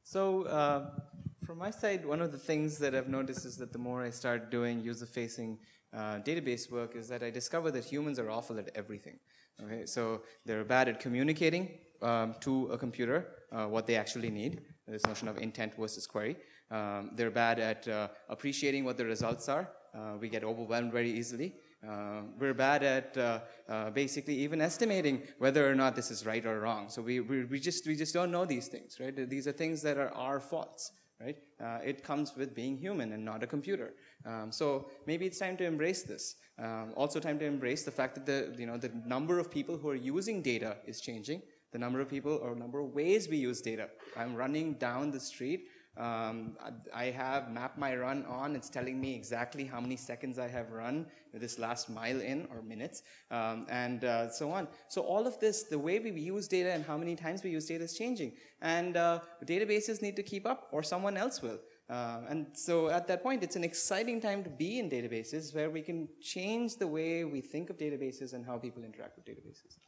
So uh, from my side, one of the things that I've noticed is that the more I start doing user-facing uh, database work is that I discover that humans are awful at everything. Okay, so they're bad at communicating um, to a computer uh, what they actually need, this notion of intent versus query. Um, they're bad at uh, appreciating what the results are. Uh, we get overwhelmed very easily. Uh, we're bad at uh, uh, basically even estimating whether or not this is right or wrong. So we, we, we, just, we just don't know these things, right? These are things that are our faults, right? Uh, it comes with being human and not a computer. Um, so maybe it's time to embrace this. Um, also time to embrace the fact that the, you know, the number of people who are using data is changing. The number of people or number of ways we use data. I'm running down the street. Um, I have Map My Run on. It's telling me exactly how many seconds I have run with this last mile in, or minutes, um, and uh, so on. So all of this, the way we use data and how many times we use data is changing. And uh, databases need to keep up, or someone else will. Uh, and so at that point, it's an exciting time to be in databases where we can change the way we think of databases and how people interact with databases.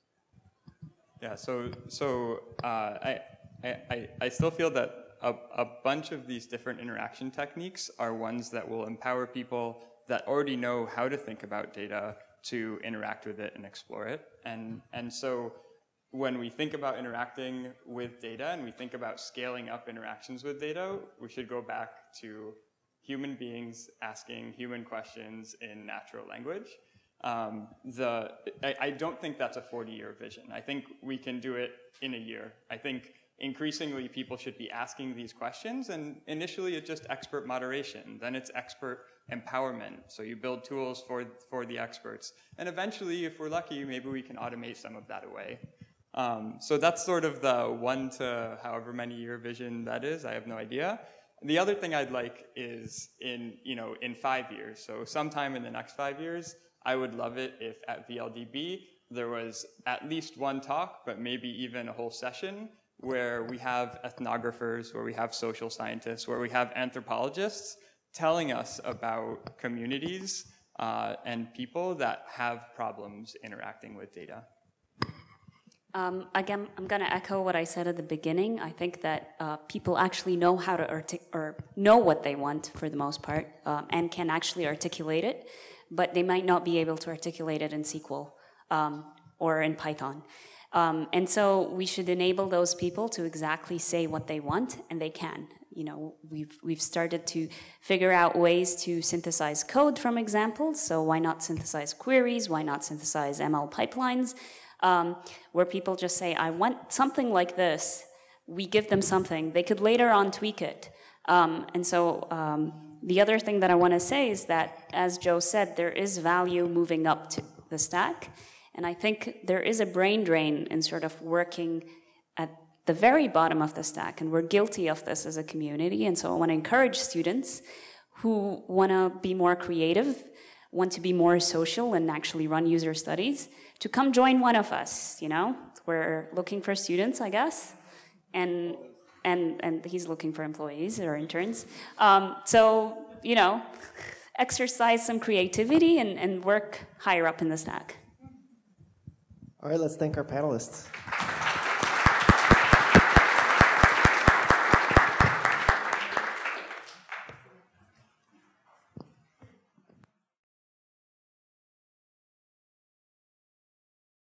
Yeah, so, so uh, I, I, I still feel that A, a bunch of these different interaction techniques are ones that will empower people that already know how to think about data to interact with it and explore it. And, and so when we think about interacting with data and we think about scaling up interactions with data, we should go back to human beings asking human questions in natural language. Um, the, I, I don't think that's a forty-year vision. I think we can do it in a year. I think increasingly people should be asking these questions, and initially it's just expert moderation, then it's expert empowerment. So you build tools for, for the experts. And eventually, if we're lucky, maybe we can automate some of that away. Um, so that's sort of the one to however many year vision that is. I have no idea. The other thing I'd like is in, you know, in five years. So sometime in the next five years, I would love it if at V L D B there was at least one talk, but maybe even a whole session where we have ethnographers, where we have social scientists, where we have anthropologists telling us about communities uh, and people that have problems interacting with data. Um, again, I'm going to echo what I said at the beginning. I think that uh, people actually know how to artic or know what they want for the most part, um, and can actually articulate it, but they might not be able to articulate it in S Q L um, or in Python. Um, and so we should enable those people to exactly say what they want, and they can. You know, we've, we've started to figure out ways to synthesize code from examples, so why not synthesize queries, why not synthesize M L pipelines, um, where people just say, I want something like this. We give them something. They could later on tweak it. Um, and so um, the other thing that I want to say is that, as Joe said, there is value moving up to the stack. And I think there is a brain drain in sort of working at the very bottom of the stack, and we're guilty of this as a community. And so I want to encourage students who want to be more creative, want to be more social and actually run user studies, to come join one of us, you know? We're looking for students, I guess, and, and, and he's looking for employees or interns. Um, so, you know, exercise some creativity and, and work higher up in the stack. All right, let's thank our panelists.